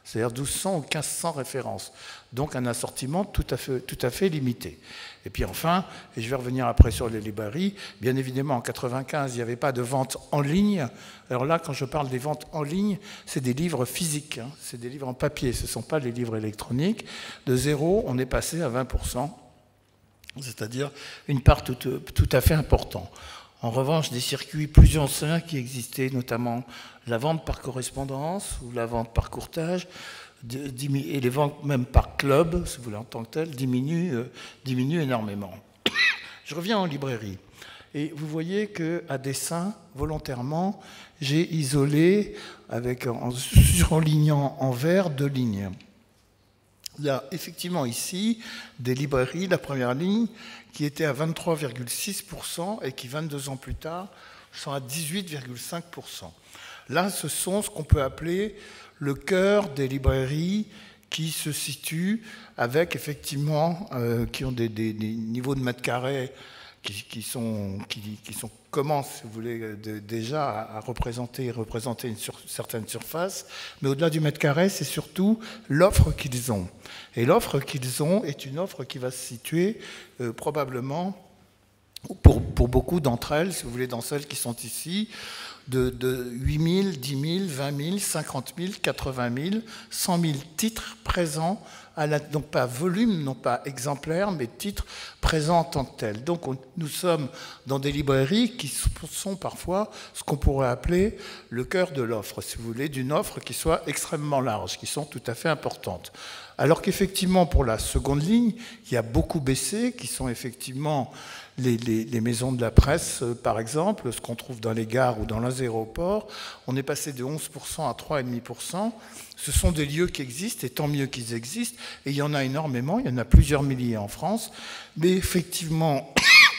c'est-à-dire 1200 ou 1500 références. Donc un assortiment tout à fait limité. Et puis enfin, et je vais revenir après sur les librairies, bien évidemment en 1995, il n'y avait pas de vente en ligne. Alors là, quand je parle des ventes en ligne, c'est des livres physiques, hein, c'est des livres en papier, ce ne sont pas les livres électroniques. De 0, on est passé à 20%, c'est-à-dire une part tout à fait importante. En revanche, des circuits plus anciens qui existaient, notamment la vente par correspondance ou la vente par courtage, et les ventes même par club, si vous voulez en tant que tel, diminuent énormément. Je reviens en librairie. Et vous voyez qu'à dessein, volontairement, j'ai isolé, en surlignant en vert, 2 lignes. Il y a effectivement ici des librairies, la première ligne, qui était à 23,6% et qui, 22 ans plus tard, sont à 18,5%. Là, ce sont ce qu'on peut appeler le cœur des librairies qui se situent avec, effectivement, qui ont des niveaux de mètres carrés qui commencent, si vous voulez, déjà à représenter une certaine surface. Mais au-delà du mètre carré, c'est surtout l'offre qu'ils ont. Et l'offre qu'ils ont est une offre qui va se situer probablement, pour beaucoup d'entre elles, si vous voulez, dans celles qui sont ici, de 8 000, 10 000, 20 000, 50 000, 80 000, 100 000 titres présents, donc pas volume, non pas exemplaires, mais titres présents en tant que tels. Donc nous sommes dans des librairies qui sont parfois ce qu'on pourrait appeler le cœur de l'offre, si vous voulez, d'une offre qui soit extrêmement large, qui sont tout à fait importantes. Alors qu'effectivement, pour la seconde ligne, qui a beaucoup baissé, qui sont effectivement les maisons de la presse, par exemple, ce qu'on trouve dans les gares ou dans les aéroports, on est passé de 11% à 3,5%. Ce sont des lieux qui existent, et tant mieux qu'ils existent, et il y en a énormément, il y en a plusieurs milliers en France, mais effectivement,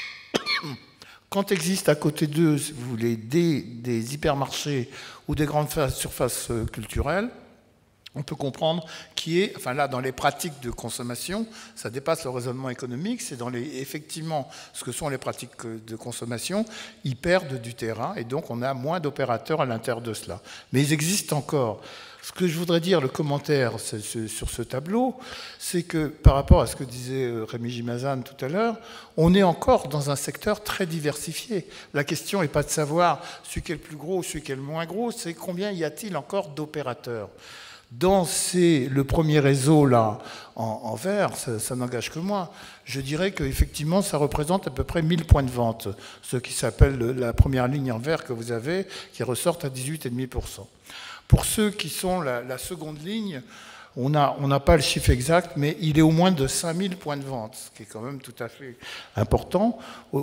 quand existent à côté d'eux, si vous voulez, des hypermarchés ou des grandes surfaces culturelles, on peut comprendre enfin là, dans les pratiques de consommation, ça dépasse le raisonnement économique, c'est effectivement ce que sont les pratiques de consommation, ils perdent du terrain et donc on a moins d'opérateurs à l'intérieur de cela. Mais ils existent encore. Ce que je voudrais dire, le commentaire sur ce tableau, c'est que par rapport à ce que disait Rémi Gimazan tout à l'heure, on est encore dans un secteur très diversifié. La question n'est pas de savoir celui qui est le plus gros ou celui qui est le moins gros, c'est combien y a-t-il encore d'opérateurs. Dans le premier réseau, là, en vert, ça n'engage que moi, je dirais qu'effectivement, ça représente à peu près 1000 points de vente, ce qui s'appelle la première ligne en vert que vous avez, qui ressortent à 18,5%. Pour ceux qui sont la seconde ligne, on n'a pas le chiffre exact, mais il est au moins de 5000 points de vente, ce qui est quand même tout à fait important,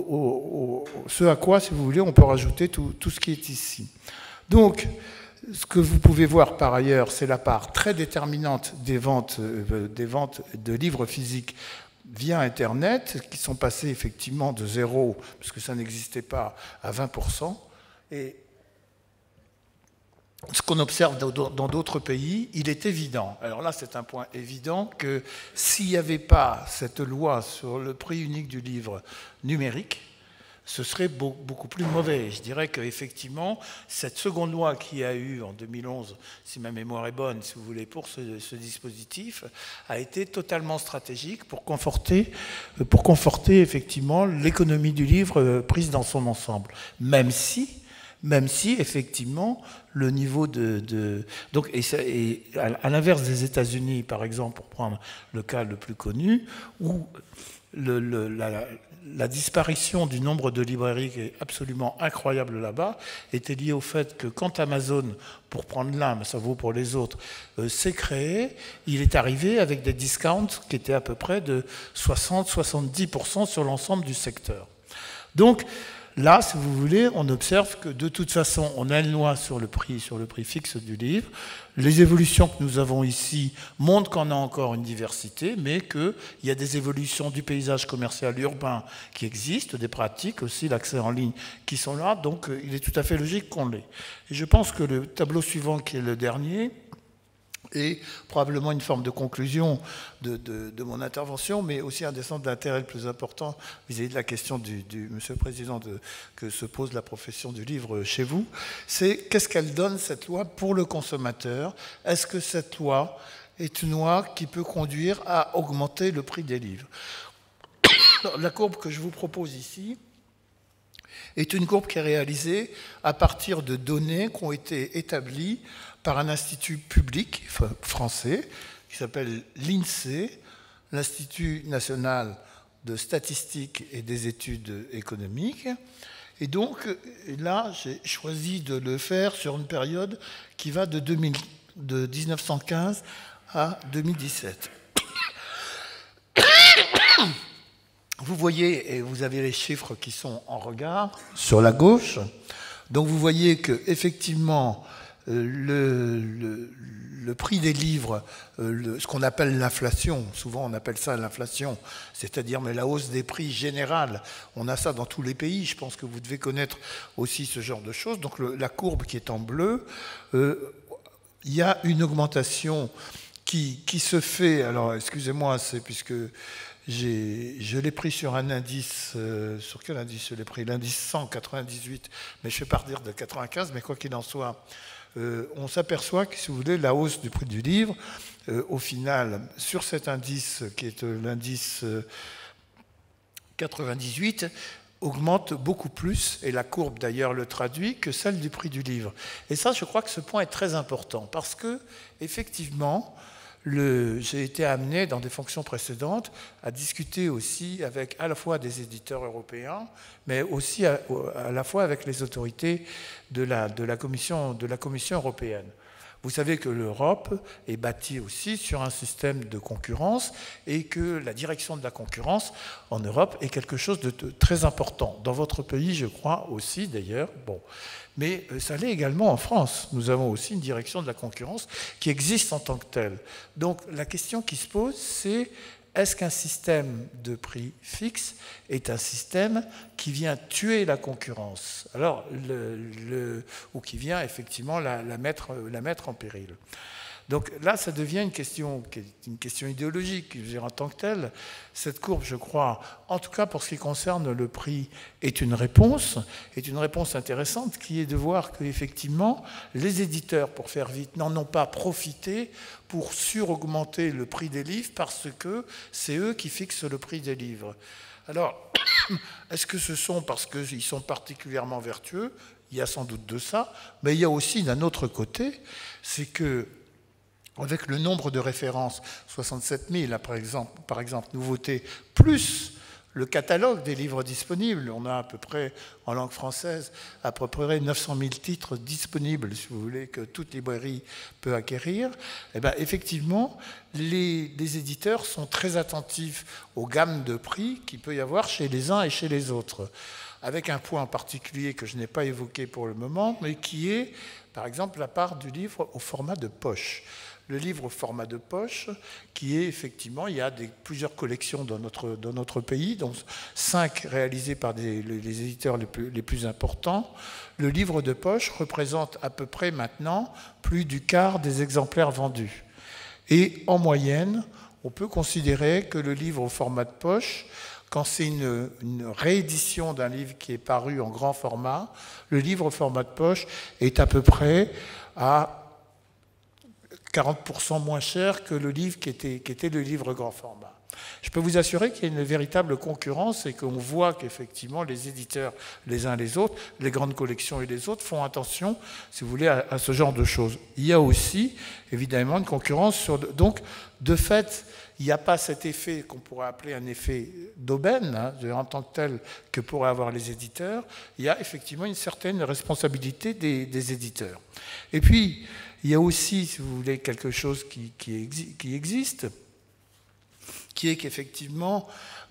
ce à quoi, si vous voulez, on peut rajouter tout ce qui est ici. Donc, ce que vous pouvez voir par ailleurs, c'est la part très déterminante des ventes de livres physiques via Internet, qui sont passées effectivement de 0, puisque ça n'existait pas, à 20%. Et ce qu'on observe dans d'autres pays, il est évident, alors là c'est un point évident, que s'il n'y avait pas cette loi sur le prix unique du livre numérique, ce serait beaucoup plus mauvais. Je dirais qu'effectivement, cette seconde loi qu'il y a eu en 2011, si ma mémoire est bonne, si vous voulez, pour ce dispositif, a été totalement stratégique pour conforter effectivement l'économie du livre prise dans son ensemble. Même si effectivement, le niveau donc, et à l'inverse des États-Unis, par exemple, pour prendre le cas le plus connu, où la disparition du nombre de librairies, qui est absolument incroyable là-bas, était liée au fait que quand Amazon, pour prendre l'un, mais ça vaut pour les autres, s'est créé, il est arrivé avec des discounts qui étaient à peu près de 60-70% sur l'ensemble du secteur. Donc, là, si vous voulez, on observe que de toute façon, on a une loi sur le prix fixe du livre. Les évolutions que nous avons ici montrent qu'on a encore une diversité, mais qu'il y a des évolutions du paysage commercial urbain qui existent, des pratiques aussi, l'accès en ligne qui sont là, donc il est tout à fait logique qu'on l'ait. Et je pense que le tableau suivant, qui est le dernier, et probablement une forme de conclusion de mon intervention, mais aussi un des centres d'intérêt le plus important vis-à-vis de la question Monsieur le Président, que se pose la profession du livre chez vous, c'est qu'est-ce qu'elle donne, cette loi, pour le consommateur? Est-ce que cette loi est une loi qui peut conduire à augmenter le prix des livres? La courbe que je vous propose ici est une courbe qui est réalisée à partir de données qui ont été établies par un institut public français qui s'appelle l'INSEE, l'Institut national de statistique et des études économiques. Et donc, là, j'ai choisi de le faire sur une période qui va de 1915 à 2017. Vous voyez, et vous avez les chiffres qui sont en regard sur la gauche, donc vous voyez qu'effectivement, le prix des livres, ce qu'on appelle l'inflation, souvent on appelle ça l'inflation, c'est-à-dire mais la hausse des prix générale, on a ça dans tous les pays, je pense que vous devez connaître aussi ce genre de choses. Donc la courbe qui est en bleu, il y a une augmentation qui se fait, alors excusez-moi, c'est puisque je l'ai pris sur un indice, sur quel indice je l'ai pris? L'indice 198, mais je ne vais pas redire de 95, mais quoi qu'il en soit, on s'aperçoit que, si vous voulez, la hausse du prix du livre, au final, sur cet indice, qui est l'indice 98, augmente beaucoup plus, et la courbe d'ailleurs le traduit, que celle du prix du livre. Et ça, je crois que ce point est très important, parce que, effectivement, j'ai été amené dans des fonctions précédentes à discuter aussi avec à la fois des éditeurs européens, mais aussi à la fois avec les autorités de la Commission européenne. Vous savez que l'Europe est bâtie aussi sur un système de concurrence et que la direction de la concurrence en Europe est quelque chose de très important. Dans votre pays, je crois aussi d'ailleurs. Bon. Mais ça l'est également en France. Nous avons aussi une direction de la concurrence qui existe en tant que telle. Donc la question qui se pose, c'est est-ce qu'un système de prix fixe est un système qui vient tuer la concurrence, alors, ou qui vient effectivement la mettre en péril? Donc là, ça devient une question idéologique, je veux dire, en tant que telle. Cette courbe, je crois, en tout cas pour ce qui concerne le prix, est une réponse intéressante, qui est de voir qu'effectivement, les éditeurs, pour faire vite, n'en ont pas profité pour suraugmenter le prix des livres, parce que c'est eux qui fixent le prix des livres. Alors, est-ce que ce sont parce qu'ils sont particulièrement vertueux? Il y a sans doute de ça, mais il y a aussi d'un autre côté, c'est que avec le nombre de références, 67 000 par exemple nouveautés, plus le catalogue des livres disponibles, on a à peu près, en langue française, à peu près 900 000 titres disponibles, si vous voulez, que toute librairie peut acquérir, et bien effectivement, les éditeurs sont très attentifs aux gammes de prix qu'il peut y avoir chez les uns et chez les autres, avec un point en particulier que je n'ai pas évoqué pour le moment, mais qui est, par exemple, la part du livre au format de poche. Le livre au format de poche, qui est effectivement, il y a plusieurs collections dans notre pays, dont 5 réalisées par les éditeurs les plus importants. Le livre de poche représente à peu près maintenant plus du quart des exemplaires vendus. Et en moyenne, on peut considérer que le livre au format de poche, quand c'est une réédition d'un livre qui est paru en grand format, le livre au format de poche est à peu près à 40% moins cher que le livre qui était le livre grand format. Je peux vous assurer qu'il y a une véritable concurrence et qu'on voit qu'effectivement les éditeurs, les uns les autres, les grandes collections et les autres, font attention, si vous voulez, à ce genre de choses. Il y a aussi, évidemment, une concurrence donc, de fait, il n'y a pas cet effet qu'on pourrait appeler un effet d'aubaine, en tant que tel, que pourraient avoir les éditeurs. Il y a effectivement une certaine responsabilité des éditeurs. Et puis, il y a aussi, si vous voulez, quelque chose qui existe, qui est qu'effectivement,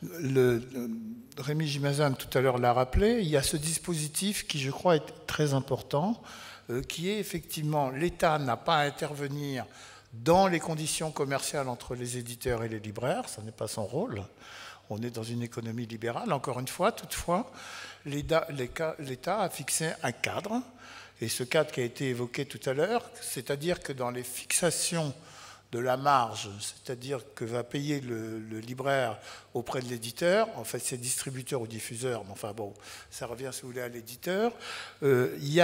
Rémi Gimazan tout à l'heure l'a rappelé, il y a ce dispositif qui, je crois, est très important, qui est effectivement, l'État n'a pas à intervenir dans les conditions commerciales entre les éditeurs et les libraires, ça n'est pas son rôle. On est dans une économie libérale, encore une fois, toutefois, l'État a fixé un cadre Et ce cadre qui a été évoqué tout à l'heure, c'est-à-dire que dans les fixations de la marge, c'est-à-dire que va payer le libraire auprès de l'éditeur, en fait c'est distributeur ou diffuseur, mais enfin bon, ça revient si vous voulez à l'éditeur, il n'y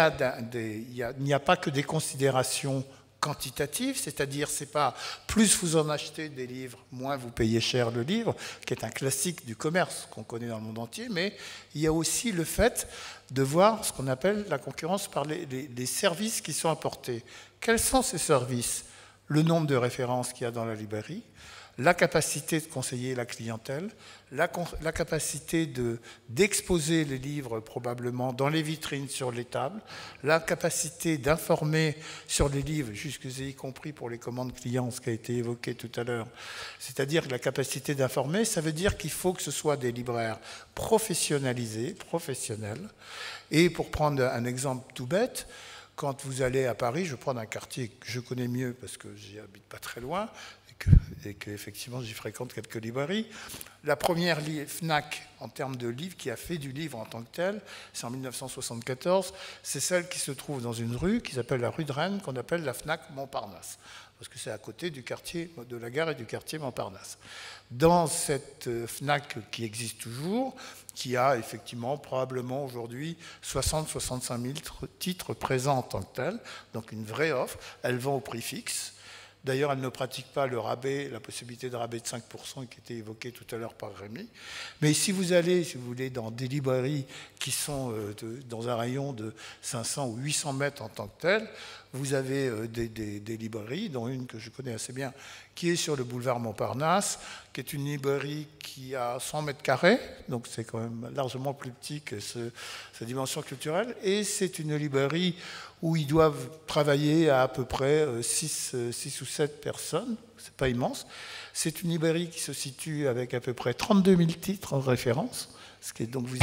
a pas que des considérations quantitative, c'est-à-dire c'est pas plus vous en achetez des livres, moins vous payez cher le livre, qui est un classique du commerce qu'on connaît dans le monde entier, mais il y a aussi le fait de voir ce qu'on appelle la concurrence par les services qui sont apportés. Quels sont ces services? Le nombre de références qu'il y a dans la librairie, la capacité de conseiller la clientèle, la capacité d'exposer les livres probablement dans les vitrines sur les tables, la capacité d'informer sur les livres, y compris pour les commandes clients, ce qui a été évoqué tout à l'heure. C'est-à-dire que la capacité d'informer, ça veut dire qu'il faut que ce soit des libraires professionnalisés, professionnels. Et pour prendre un exemple tout bête, quand vous allez à Paris, je vais prendre un quartier que je connais mieux parce que j'y habite pas très loin, et qu'effectivement j'y fréquente quelques librairies. La première FNAC en termes de livres qui a fait du livre en tant que tel, c'est en 1974, c'est celle qui se trouve dans une rue qui s'appelle la rue de Rennes, qu'on appelle la FNAC Montparnasse, parce que c'est à côté du quartier de la gare et du quartier Montparnasse. Dans cette FNAC qui existe toujours, qui a effectivement probablement aujourd'hui 60-65 000 titres présents en tant que tels, donc une vraie offre, elle vend au prix fixe. D'ailleurs, elle ne pratique pas le rabais, la possibilité de rabais de 5% qui était évoquée tout à l'heure par Rémi. Mais si vous allez, si vous voulez, dans des librairies qui sont dans un rayon de 500 ou 800 mètres en tant que tel, vous avez des librairies, dont une que je connais assez bien, qui est sur le boulevard Montparnasse, qui est une librairie qui a 100 mètres carrés, donc c'est quand même largement plus petit que sa dimension culturelle, et c'est une librairie où ils doivent travailler à peu près 6 ou 7 personnes, c'est pas immense. C'est une librairie qui se situe avec à peu près 32 000 titres en référence, ce qui est donc, vous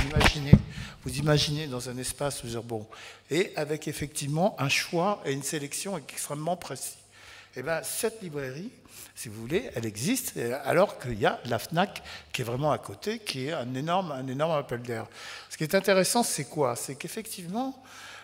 imaginez dans un espace, bon, et avec effectivement un choix et une sélection extrêmement précis. Et bien, cette librairie, si vous voulez, elle existe, alors qu'il y a la FNAC qui est vraiment à côté, qui est un énorme appel d'air. Ce qui est intéressant, c'est quoi? C'est qu'effectivement,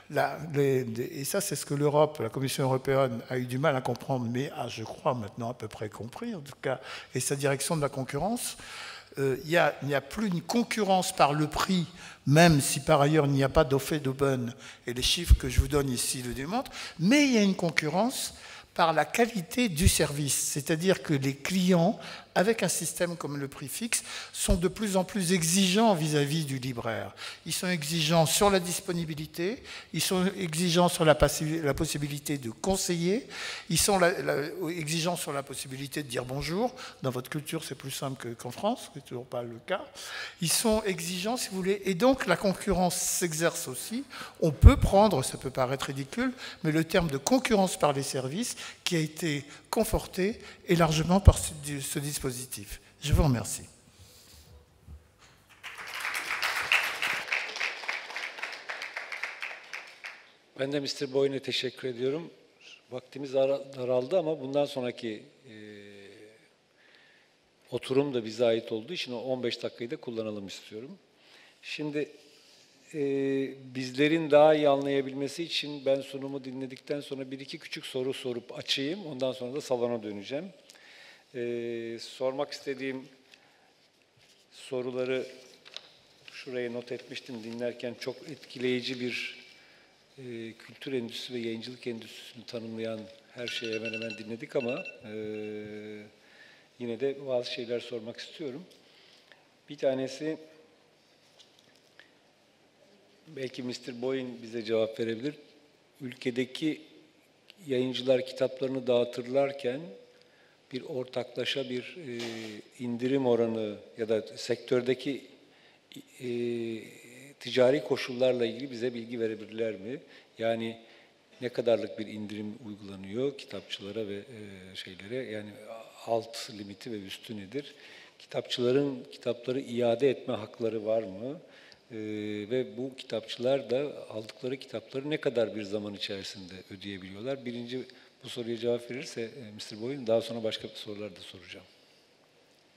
et ça c'est ce que l'Europe, la Commission européenne a eu du mal à comprendre, mais a, je crois, maintenant à peu près compris, en tout cas, et sa direction de la concurrence, il n'y a plus une concurrence par le prix, même si par ailleurs il n'y a pas d'offre d'aubaine, et les chiffres que je vous donne ici le démontrent, mais il y a une concurrence par la qualité du service, c'est-à-dire que les clients, avec un système comme le prix fixe, sont de plus en plus exigeants vis-à-vis du libraire. Ils sont exigeants sur la disponibilité, ils sont exigeants sur la possibilité de conseiller, ils sont exigeants sur la possibilité de dire bonjour. Dans votre culture, c'est plus simple qu'en France, ce n'est toujours pas le cas. Ils sont exigeants, si vous voulez, et donc la concurrence s'exerce aussi. On peut prendre, ça peut paraître ridicule, mais le terme de concurrence par les services qui a été conforté et largement par ce dispositif. Je vous remercie. Ben de Mr. Boyne'e teşekkür ediyorum. Vaktimiz daraldı ama bundan sonraki oturum da bize ait olduğu için o 15 dakikayı da kullanalım istiyorum. Şimdi bizlerin daha iyi anlayabilmesi için ben sunumu dinledikten sonra bir iki küçük soru sorup açayım. Ondan sonra da salona döneceğim. Sormak istediğim soruları şuraya not etmiştim dinlerken. Çok etkileyici bir kültür endüstrisi ve yayıncılık endüstrisini tanımlayan her şeyi hemen hemen dinledik ama yine de bazı şeyler sormak istiyorum. Bir tanesi, belki Mr. Boyne bize cevap verebilir. Ülkedeki yayıncılar kitaplarını dağıtırlarken bir ortaklaşa bir indirim oranı ya da sektördeki ticari koşullarla ilgili bize bilgi verebilirler mi? Yani ne kadarlık bir indirim uygulanıyor kitapçılara ve şeylere? Yani alt limiti ve üstü nedir? Kitapçıların kitapları iade etme hakları var mı? Ve bu kitapçılar da aldıkları kitapları ne kadar bir zaman içerisinde ödeyebiliyorlar? Birinci bu soruya cevap verirse Mr. Boyne, daha sonra başka sorular da soracağım.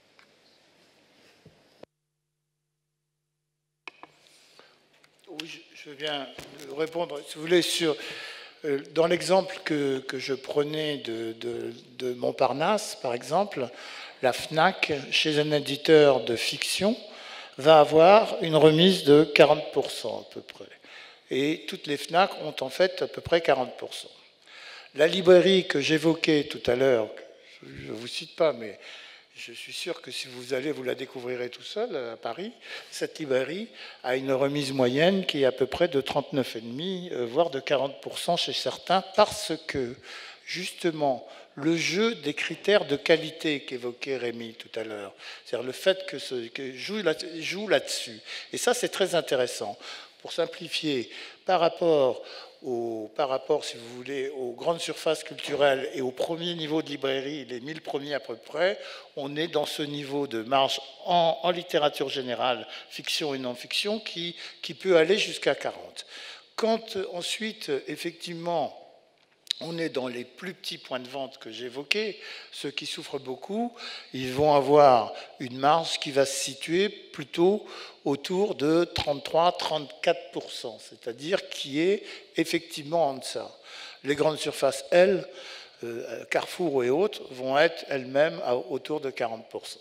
Oui, Je viens répondre, si vous voulez, dans l'exemple que je prenais de Montparnasse, par exemple, la FNAC, chez un éditeur de fiction, va avoir une remise de 40% à peu près. Et toutes les FNAC ont en fait à peu près 40%. La librairie que j'évoquais tout à l'heure, je ne vous cite pas, mais je suis sûr que si vous allez, vous la découvrirez tout seul à Paris. Cette librairie a une remise moyenne qui est à peu près de 39,5%, voire de 40% chez certains, parce que justement le jeu des critères de qualité qu'évoquait Rémi tout à l'heure, c'est-à-dire le fait que joue là-dessus. Et ça, c'est très intéressant. Pour simplifier, par rapport, si vous voulez, aux grandes surfaces culturelles et au premier niveau de librairie, les 1000 premiers à peu près, on est dans ce niveau de marge en littérature générale, fiction et non-fiction, qui peut aller jusqu'à 40. Quand ensuite, effectivement, on est dans les plus petits points de vente que j'évoquais, ceux qui souffrent beaucoup, ils vont avoir une marge qui va se situer plutôt autour de 33-34%, c'est-à-dire qui est effectivement en deçà. Les grandes surfaces, elles, Carrefour et autres, vont être elles-mêmes autour de 40%.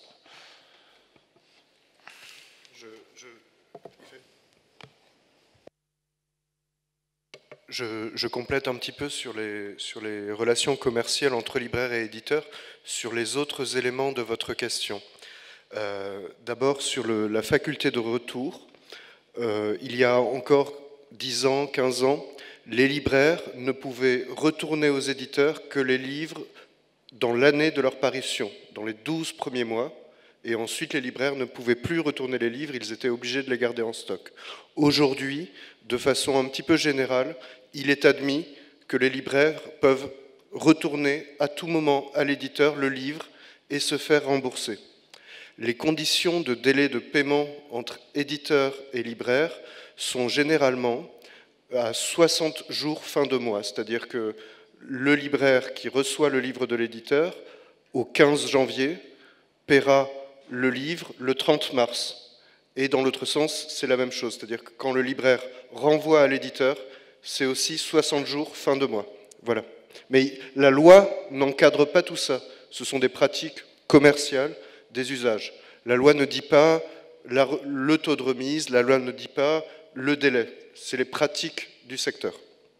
Je complète un petit peu sur les relations commerciales entre libraires et éditeurs, sur les autres éléments de votre question. D'abord, sur la faculté de retour, il y a encore 10 ans, 15 ans, les libraires ne pouvaient retourner aux éditeurs que les livres dans l'année de leur parution, dans les 12 premiers mois, et ensuite les libraires ne pouvaient plus retourner les livres, ils étaient obligés de les garder en stock. Aujourd'hui, de façon un petit peu générale, il est admis que les libraires peuvent retourner à tout moment à l'éditeur le livre et se faire rembourser. Les conditions de délai de paiement entre éditeurs et libraires sont généralement à 60 jours fin de mois, c'est-à-dire que le libraire qui reçoit le livre de l'éditeur, au 15 janvier, paiera le livre le 30 mars. Et dans l'autre sens, c'est la même chose, c'est-à-dire que quand le libraire renvoie à l'éditeur, c'est aussi 60 jours fin de mois. Voilà. Mais la loi n'encadre pas tout ça. Ce sont des pratiques commerciales, des usages. La loi ne dit pas le taux de remise, la loi ne dit pas le délai. C'est les pratiques du secteur.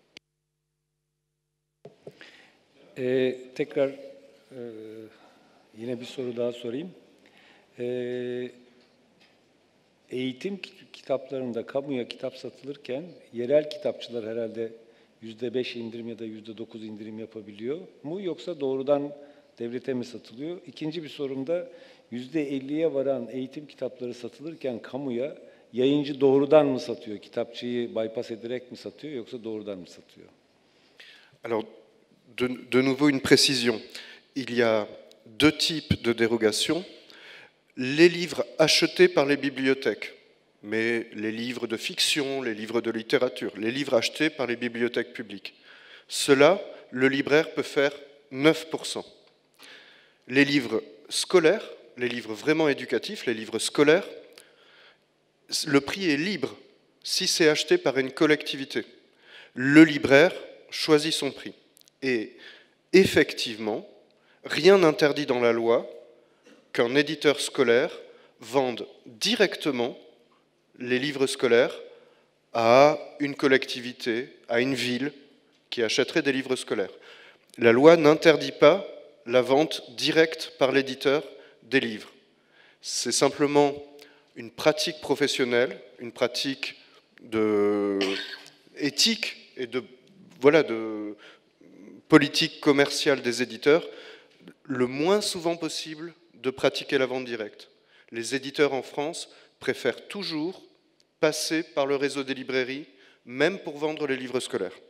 Tekrar yine bir soru daha sorayım. Eğitim kitaplarında kamuya kitap satılırken yerel kitapçılar herhalde %5 indirim ya da %9 indirim yapabiliyor mu, yoksa doğrudan devlete mi satılıyor? İkinci bir sorum da %50'ye varan eğitim kitapları satılırken kamuya yayıncı doğrudan mı satıyor? Kitapçıyı bypass ederek mi satıyor, yoksa doğrudan mı satıyor? Alors, de nouveau une précision. Il y a deux types de dérogations. Les livres achetés par les bibliothèques, mais les livres de fiction, les livres de littérature, les livres achetés par les bibliothèques publiques. Cela, le libraire peut faire 9%. Les livres scolaires, les livres vraiment éducatifs, les livres scolaires, le prix est libre si c'est acheté par une collectivité. Le libraire choisit son prix. Et effectivement, rien n'interdit dans la loi qu'un éditeur scolaire vende directement les livres scolaires à une collectivité, à une ville qui achèterait des livres scolaires. La loi n'interdit pas la vente directe par l'éditeur des livres. C'est simplement une pratique professionnelle, une pratique éthique et de politique commerciale des éditeurs, le moins souvent possible de pratiquer la vente directe. Les éditeurs en France préfèrent toujours passer par le réseau des librairies, même pour vendre les livres scolaires.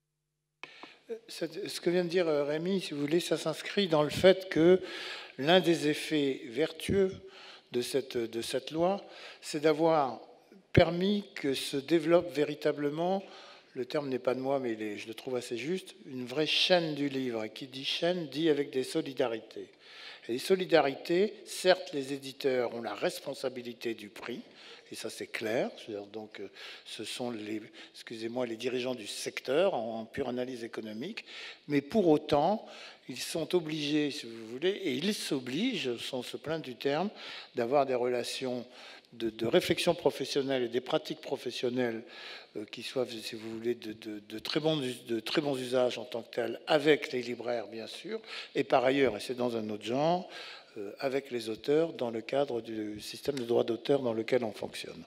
Ce que vient de dire Rémi, si vous voulez, ça s'inscrit dans le fait que l'un des effets vertueux de cette loi, c'est d'avoir permis que se développe véritablement, le terme n'est pas de moi, mais je le trouve assez juste, une vraie chaîne du livre. Et qui dit chaîne, dit avec des solidarités. Et solidarité, certes, les éditeurs ont la responsabilité du prix, et ça c'est clair. Donc, ce sont les dirigeants du secteur en pure analyse économique, mais pour autant, ils sont obligés, si vous voulez, et ils s'obligent, sans se plaindre du terme, d'avoir des relations de réflexion professionnelle et des pratiques professionnelles qui soient, si vous voulez, de très bons usages en tant que tels, avec les libraires, bien sûr, et par ailleurs, et c'est dans un autre genre, avec les auteurs dans le cadre du système de droit d'auteur dans lequel on fonctionne.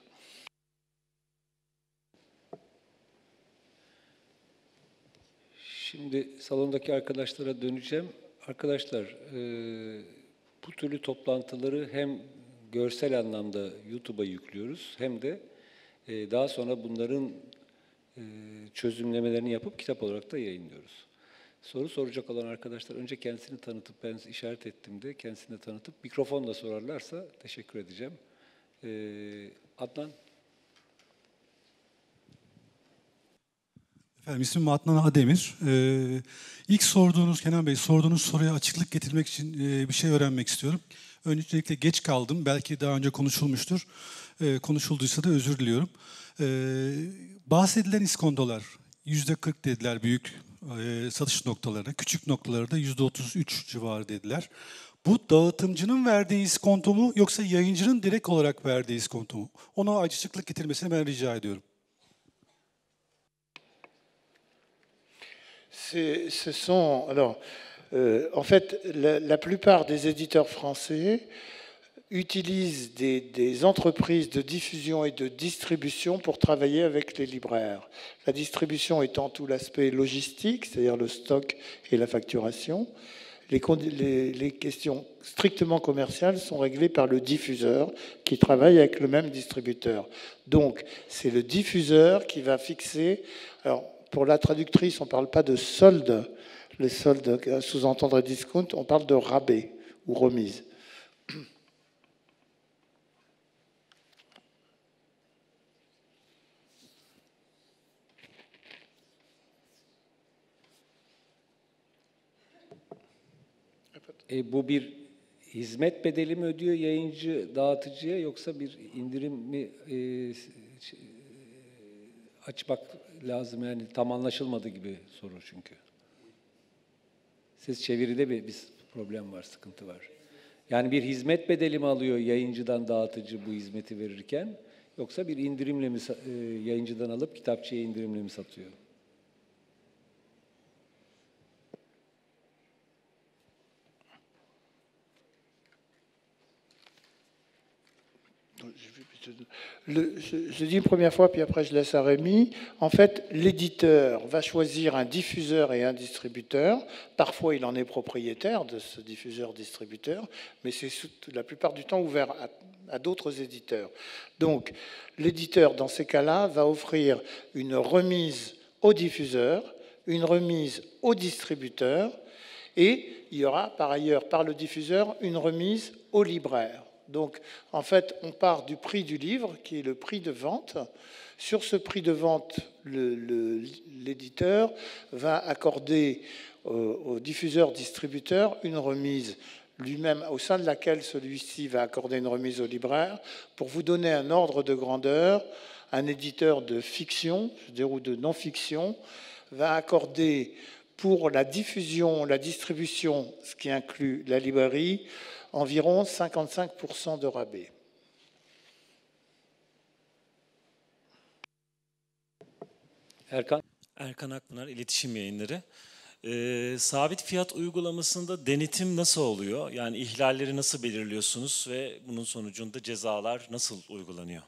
Şimdi salondaki arkadaşlara döneceğim. Arkadaşlar, bu türlü toplantıları hem görsel anlamda YouTube'a yüklüyoruz hem de daha sonra bunların çözümlemelerini yapıp kitap olarak da yayınlıyoruz. Soru soracak olan arkadaşlar önce kendisini tanıtıp, ben işaret ettiğimde kendisini tanıtıp mikrofonla sorarlarsa teşekkür edeceğim. Adnan. Efendim, ismim Adnan Ademir. İlk sorduğunuz, Kenan Bey, sorduğunuz soruya açıklık getirmek için bir şey öğrenmek istiyorum. Öncelikle geç kaldım. Belki daha önce konuşulmuştur. Konuşulduysa da özür diliyorum. Bahsedilen iskontolar %40 dediler büyük satış noktalarına. Küçük noktalarda %33 civarı dediler. Bu dağıtımcının verdiği iskonto mu yoksa yayıncının direkt olarak verdiği iskonto mu? Ona açıklık getirmesini ben rica ediyorum. En fait, la plupart des éditeurs français utilisent des entreprises de diffusion et de distribution pour travailler avec les libraires. La distribution étant tout l'aspect logistique, c'est-à-dire le stock et la facturation. Les questions strictement commerciales sont réglées par le diffuseur qui travaille avec le même distributeur. Donc, c'est le diffuseur qui va fixer... Alors, pour la traductrice, on ne parle pas de solde. Les soldes sous-entendre discount, on parle de rabais ou remise. Bu bir hizmet bedeli mi ödüyor yayıncı dağıtıcıya yoksa bir indirim mi açmak lazım, yani tam anlaşılmadı gibi soru çünkü. Siz çeviride bir problem var, sıkıntı var. Yani bir hizmet bedeli mi alıyor yayıncıdan dağıtıcı bu hizmeti verirken yoksa bir indirimle mi yayıncıdan alıp kitapçıya indirimle mi satıyor? Je dis une première fois, puis après je laisse à Rémi. En fait, l'éditeur va choisir un diffuseur et un distributeur. Parfois, il en est propriétaire de ce diffuseur-distributeur, mais c'est la plupart du temps ouvert à d'autres éditeurs. Donc, l'éditeur, dans ces cas-là, va offrir une remise au diffuseur, une remise au distributeur, et il y aura par ailleurs, par le diffuseur, une remise au libraire. Donc, en fait, on part du prix du livre, qui est le prix de vente. Sur ce prix de vente, l'éditeur va accorder au diffuseur-distributeur une remise lui-même, au sein de laquelle celui-ci va accorder une remise au libraire. Pour vous donner un ordre de grandeur, un éditeur de fiction, je veux dire, ou de non-fiction, va accorder pour la diffusion, la distribution, ce qui inclut la librairie, environ 55% de rabais. Erkan Akpınar, İletişim Yayınları. Sabit fiyat uygulamasında denetim nasıl oluyor? Yani ihlalleri nasıl belirliyorsunuz ve bunun sonucunda cezalar nasıl uygulanıyor?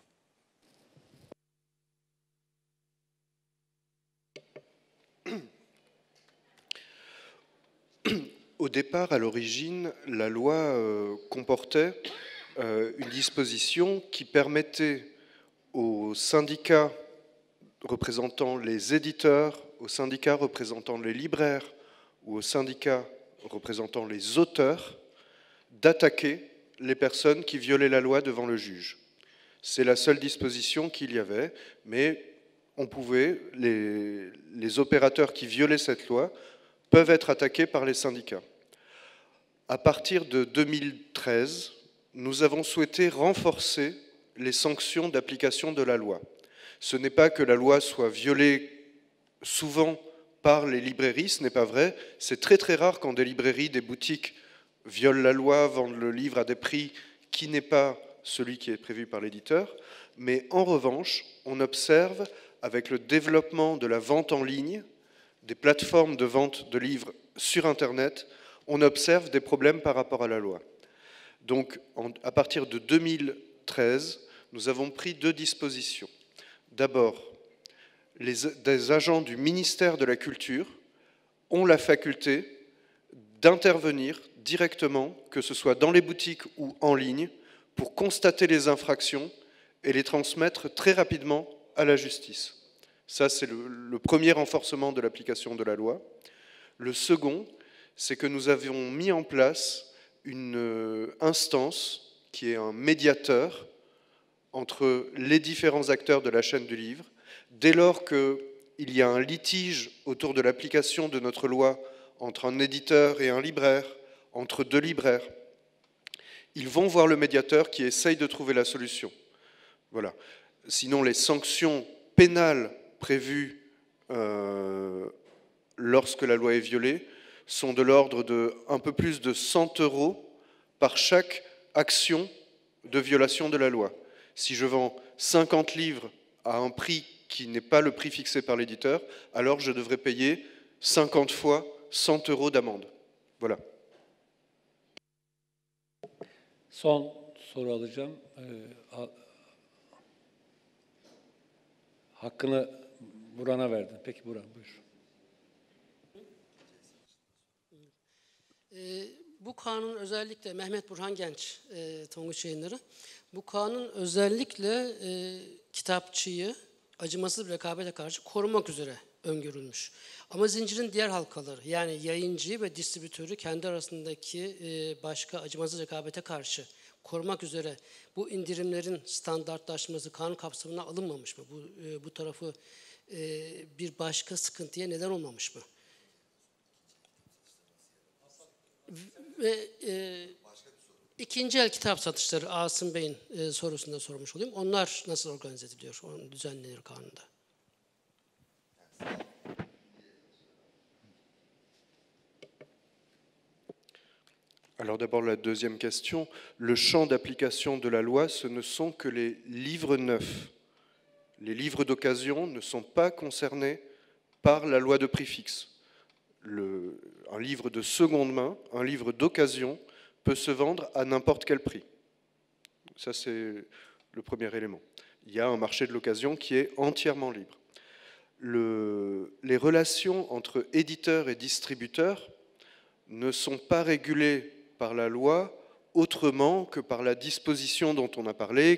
Au départ, à l'origine, la loi comportait une disposition qui permettait aux syndicats représentant les éditeurs, aux syndicats représentant les libraires ou aux syndicats représentant les auteurs d'attaquer les personnes qui violaient la loi devant le juge. C'est la seule disposition qu'il y avait, mais on pouvait, les opérateurs qui violaient cette loi peuvent être attaqués par les syndicats. À partir de 2013, nous avons souhaité renforcer les sanctions d'application de la loi. Ce n'est pas que la loi soit violée souvent par les librairies, ce n'est pas vrai. C'est très très rare quand des librairies, des boutiques violent la loi, vendent le livre à des prix qui n'est pas celui qui est prévu par l'éditeur. Mais en revanche, on observe avec le développement de la vente en ligne, des plateformes de vente de livres sur Internet, on observe des problèmes par rapport à la loi. Donc, à partir de 2013, nous avons pris 2 dispositions. D'abord, des agents du ministère de la Culture ont la faculté d'intervenir directement, que ce soit dans les boutiques ou en ligne, pour constater les infractions et les transmettre très rapidement à la justice. Ça, c'est le premier renforcement de l'application de la loi. Le second, c'est que nous avions mis en place une instance qui est un médiateur entre les différents acteurs de la chaîne du livre. Dès lors qu'il y a un litige autour de l'application de notre loi entre un éditeur et un libraire, entre 2 libraires, ils vont voir le médiateur qui essaye de trouver la solution. Voilà. Sinon, les sanctions pénales prévues lorsque la loi est violée sont de l'ordre de un peu plus de 100 € par chaque action de violation de la loi. Si je vends 50 livres à un prix qui n'est pas le prix fixé par l'éditeur, alors je devrais payer 50 fois 100 € d'amende. Voilà. Son soru alacağım. Hakkını Buran'a verdin. Peki Buran, buyur. Bu kanun özellikle Mehmet Burhan Genç, Tonguç Yayınları, bu kanun özellikle kitapçıyı acımasız bir rekabete karşı korumak üzere öngörülmüş. Ama zincirin diğer halkaları, yani yayıncıyı ve distribütörü kendi arasındaki başka acımasız rekabete karşı korumak üzere bu indirimlerin standartlaşması kanun kapsamına alınmamış mı? Bu tarafı bir başka sıkıntıya neden olmamış mı? Ve ikinci el kitap satışları Asım Bey'in sorusunda sormuş olayım. Onlar nasıl organize ediliyor? Onun düzenlenir kanunda. Alors d'abord la deuxième question, le champ d'application de la loi, ce ne sont que les livres neufs. Les livres d'occasion ne sont pas concernés par la loi de prix fixe. Un livre de seconde main, un livre d'occasion, peut se vendre à n'importe quel prix. Ça, c'est le premier élément. Il y a un marché de l'occasion qui est entièrement libre. Les relations entre éditeurs et distributeurs ne sont pas régulées par la loi autrement que par la disposition dont on a parlé,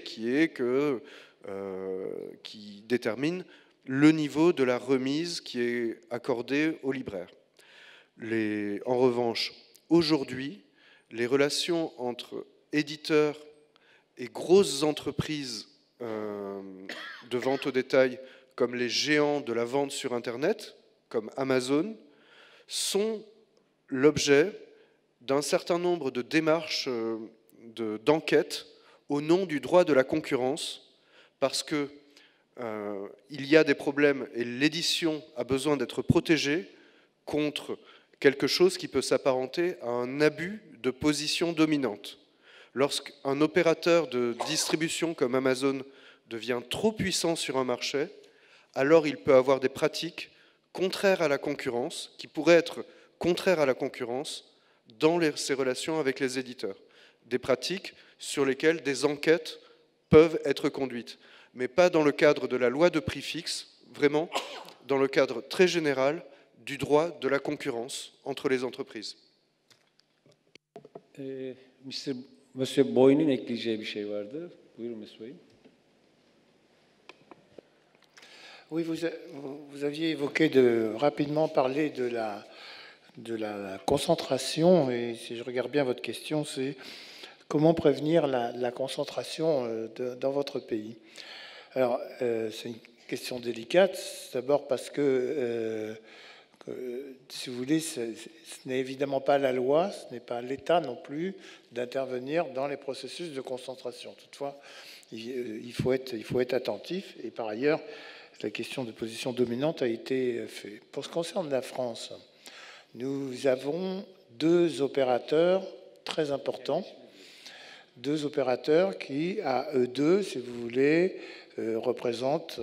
qui détermine le niveau de la remise qui est accordée aux libraires. En revanche, aujourd'hui, les relations entre éditeurs et grosses entreprises de vente au détail, comme les géants de la vente sur Internet, comme Amazon, sont l'objet d'un certain nombre de démarches d'enquête au nom du droit de la concurrence, parce que il y a des problèmes et l'édition a besoin d'être protégée contre quelque chose qui peut s'apparenter à un abus de position dominante. Lorsqu'un opérateur de distribution comme Amazon devient trop puissant sur un marché, alors il peut avoir des pratiques contraires à la concurrence, qui pourraient être contraires à la concurrence dans ses relations avec les éditeurs. Des pratiques sur lesquelles des enquêtes peuvent être conduites, mais pas dans le cadre de la loi de prix fixe, vraiment dans le cadre très général du droit de la concurrence entre les entreprises. Monsieur Boyn'un ekleyeceği bir şey vardı. Buyurun Monsieur Boyn. Oui, vous aviez évoqué rapidement parler de la concentration, et si je regarde bien votre question, c'est comment prévenir la concentration dans votre pays. Alors, c'est une question délicate, d'abord parce que, Si vous voulez, ce n'est évidemment pas la loi, ce n'est pas l'État non plus d'intervenir dans les processus de concentration. Toutefois, il faut être attentif. Et par ailleurs, la question de position dominante a été faite. Pour ce qui concerne la France, nous avons deux opérateurs très importants, deux opérateurs qui, à eux deux, si vous voulez, représentent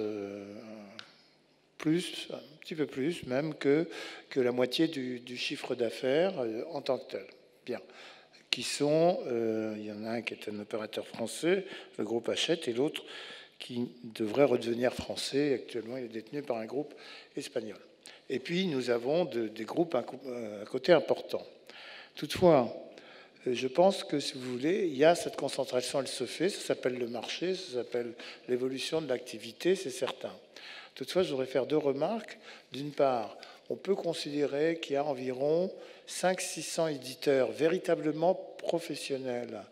plus, un petit peu plus même que la moitié du chiffre d'affaires en tant que tel. Bien. Qui sont, il y en a un qui est un opérateur français, le groupe Hachette, et l'autre qui devrait redevenir français. Actuellement, il est détenu par un groupe espagnol. Et puis, nous avons des groupes à côté importants. Toutefois, je pense que, si vous voulez, il y a cette concentration, elle se fait, ça s'appelle le marché, ça s'appelle l'évolution de l'activité, c'est certain. Toutefois, je voudrais faire deux remarques. D'une part, on peut considérer qu'il y a environ 500-600 éditeurs véritablement professionnels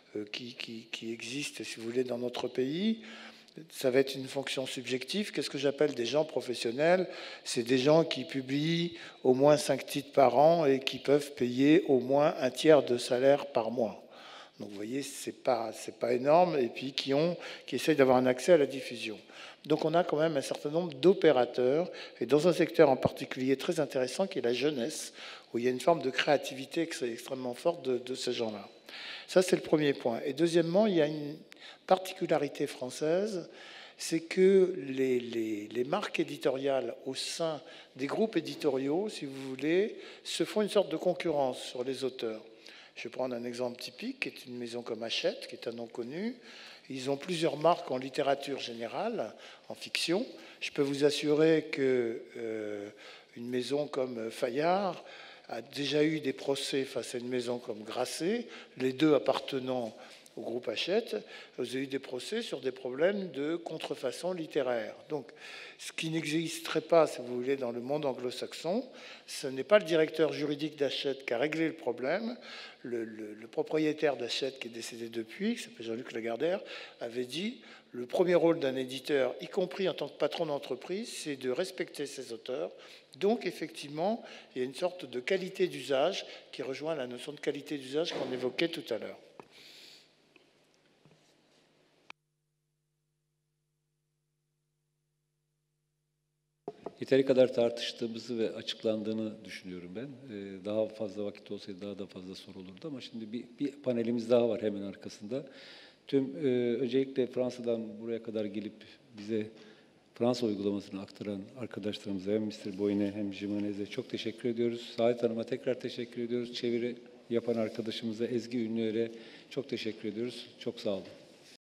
qui existent, si vous voulez, dans notre pays. Ça va être une fonction subjective. Qu'est-ce que j'appelle des gens professionnels? C'est des gens qui publient au moins 5 titres par an et qui peuvent payer au moins un tiers de salaire par mois. Donc vous voyez, c'est pas énorme, et puis qui essayent d'avoir un accès à la diffusion. Donc on a quand même un certain nombre d'opérateurs, et dans un secteur en particulier très intéressant qui est la jeunesse, où il y a une forme de créativité extrêmement forte de ces gens-là. Ça, c'est le premier point. Et deuxièmement, il y a une particularité française, c'est que les marques éditoriales au sein des groupes éditoriaux, si vous voulez, se font une sorte de concurrence sur les auteurs. Je vais prendre un exemple typique, qui est une maison comme Hachette, qui est un nom connu. Ils ont plusieurs marques en littérature générale, en fiction. Je peux vous assurer qu'une maison comme Fayard a déjà eu des procès face à une maison comme Grasset, les deux appartenant au groupe Hachette. Vous avez eu des procès sur des problèmes de contrefaçon littéraire. Donc, ce qui n'existerait pas, si vous voulez, dans le monde anglo-saxon, ce n'est pas le directeur juridique d'Hachette qui a réglé le problème. Le propriétaire d'Hachette, qui est décédé depuis, qui s'appelle Jean-Luc Lagardère, avait dit le premier rôle d'un éditeur, y compris en tant que patron d'entreprise, c'est de respecter ses auteurs. Donc, effectivement, il y a une sorte de qualité d'usage qui rejoint la notion de qualité d'usage qu'on évoquait tout à l'heure. Yeteri kadar tartıştığımızı ve açıklandığını düşünüyorum ben. Daha fazla vakit olsaydı daha da fazla soru olurdu ama şimdi bir panelimiz daha var hemen arkasında. Öncelikle Fransa'dan buraya kadar gelip bize Fransa uygulamasını aktaran arkadaşlarımıza hem Mr. Boyne hem Jimenez'e çok teşekkür ediyoruz. Saadet Hanım'a tekrar teşekkür ediyoruz. Çeviri yapan arkadaşımıza Ezgi Ünlüer'e çok teşekkür ediyoruz. Çok sağ olun.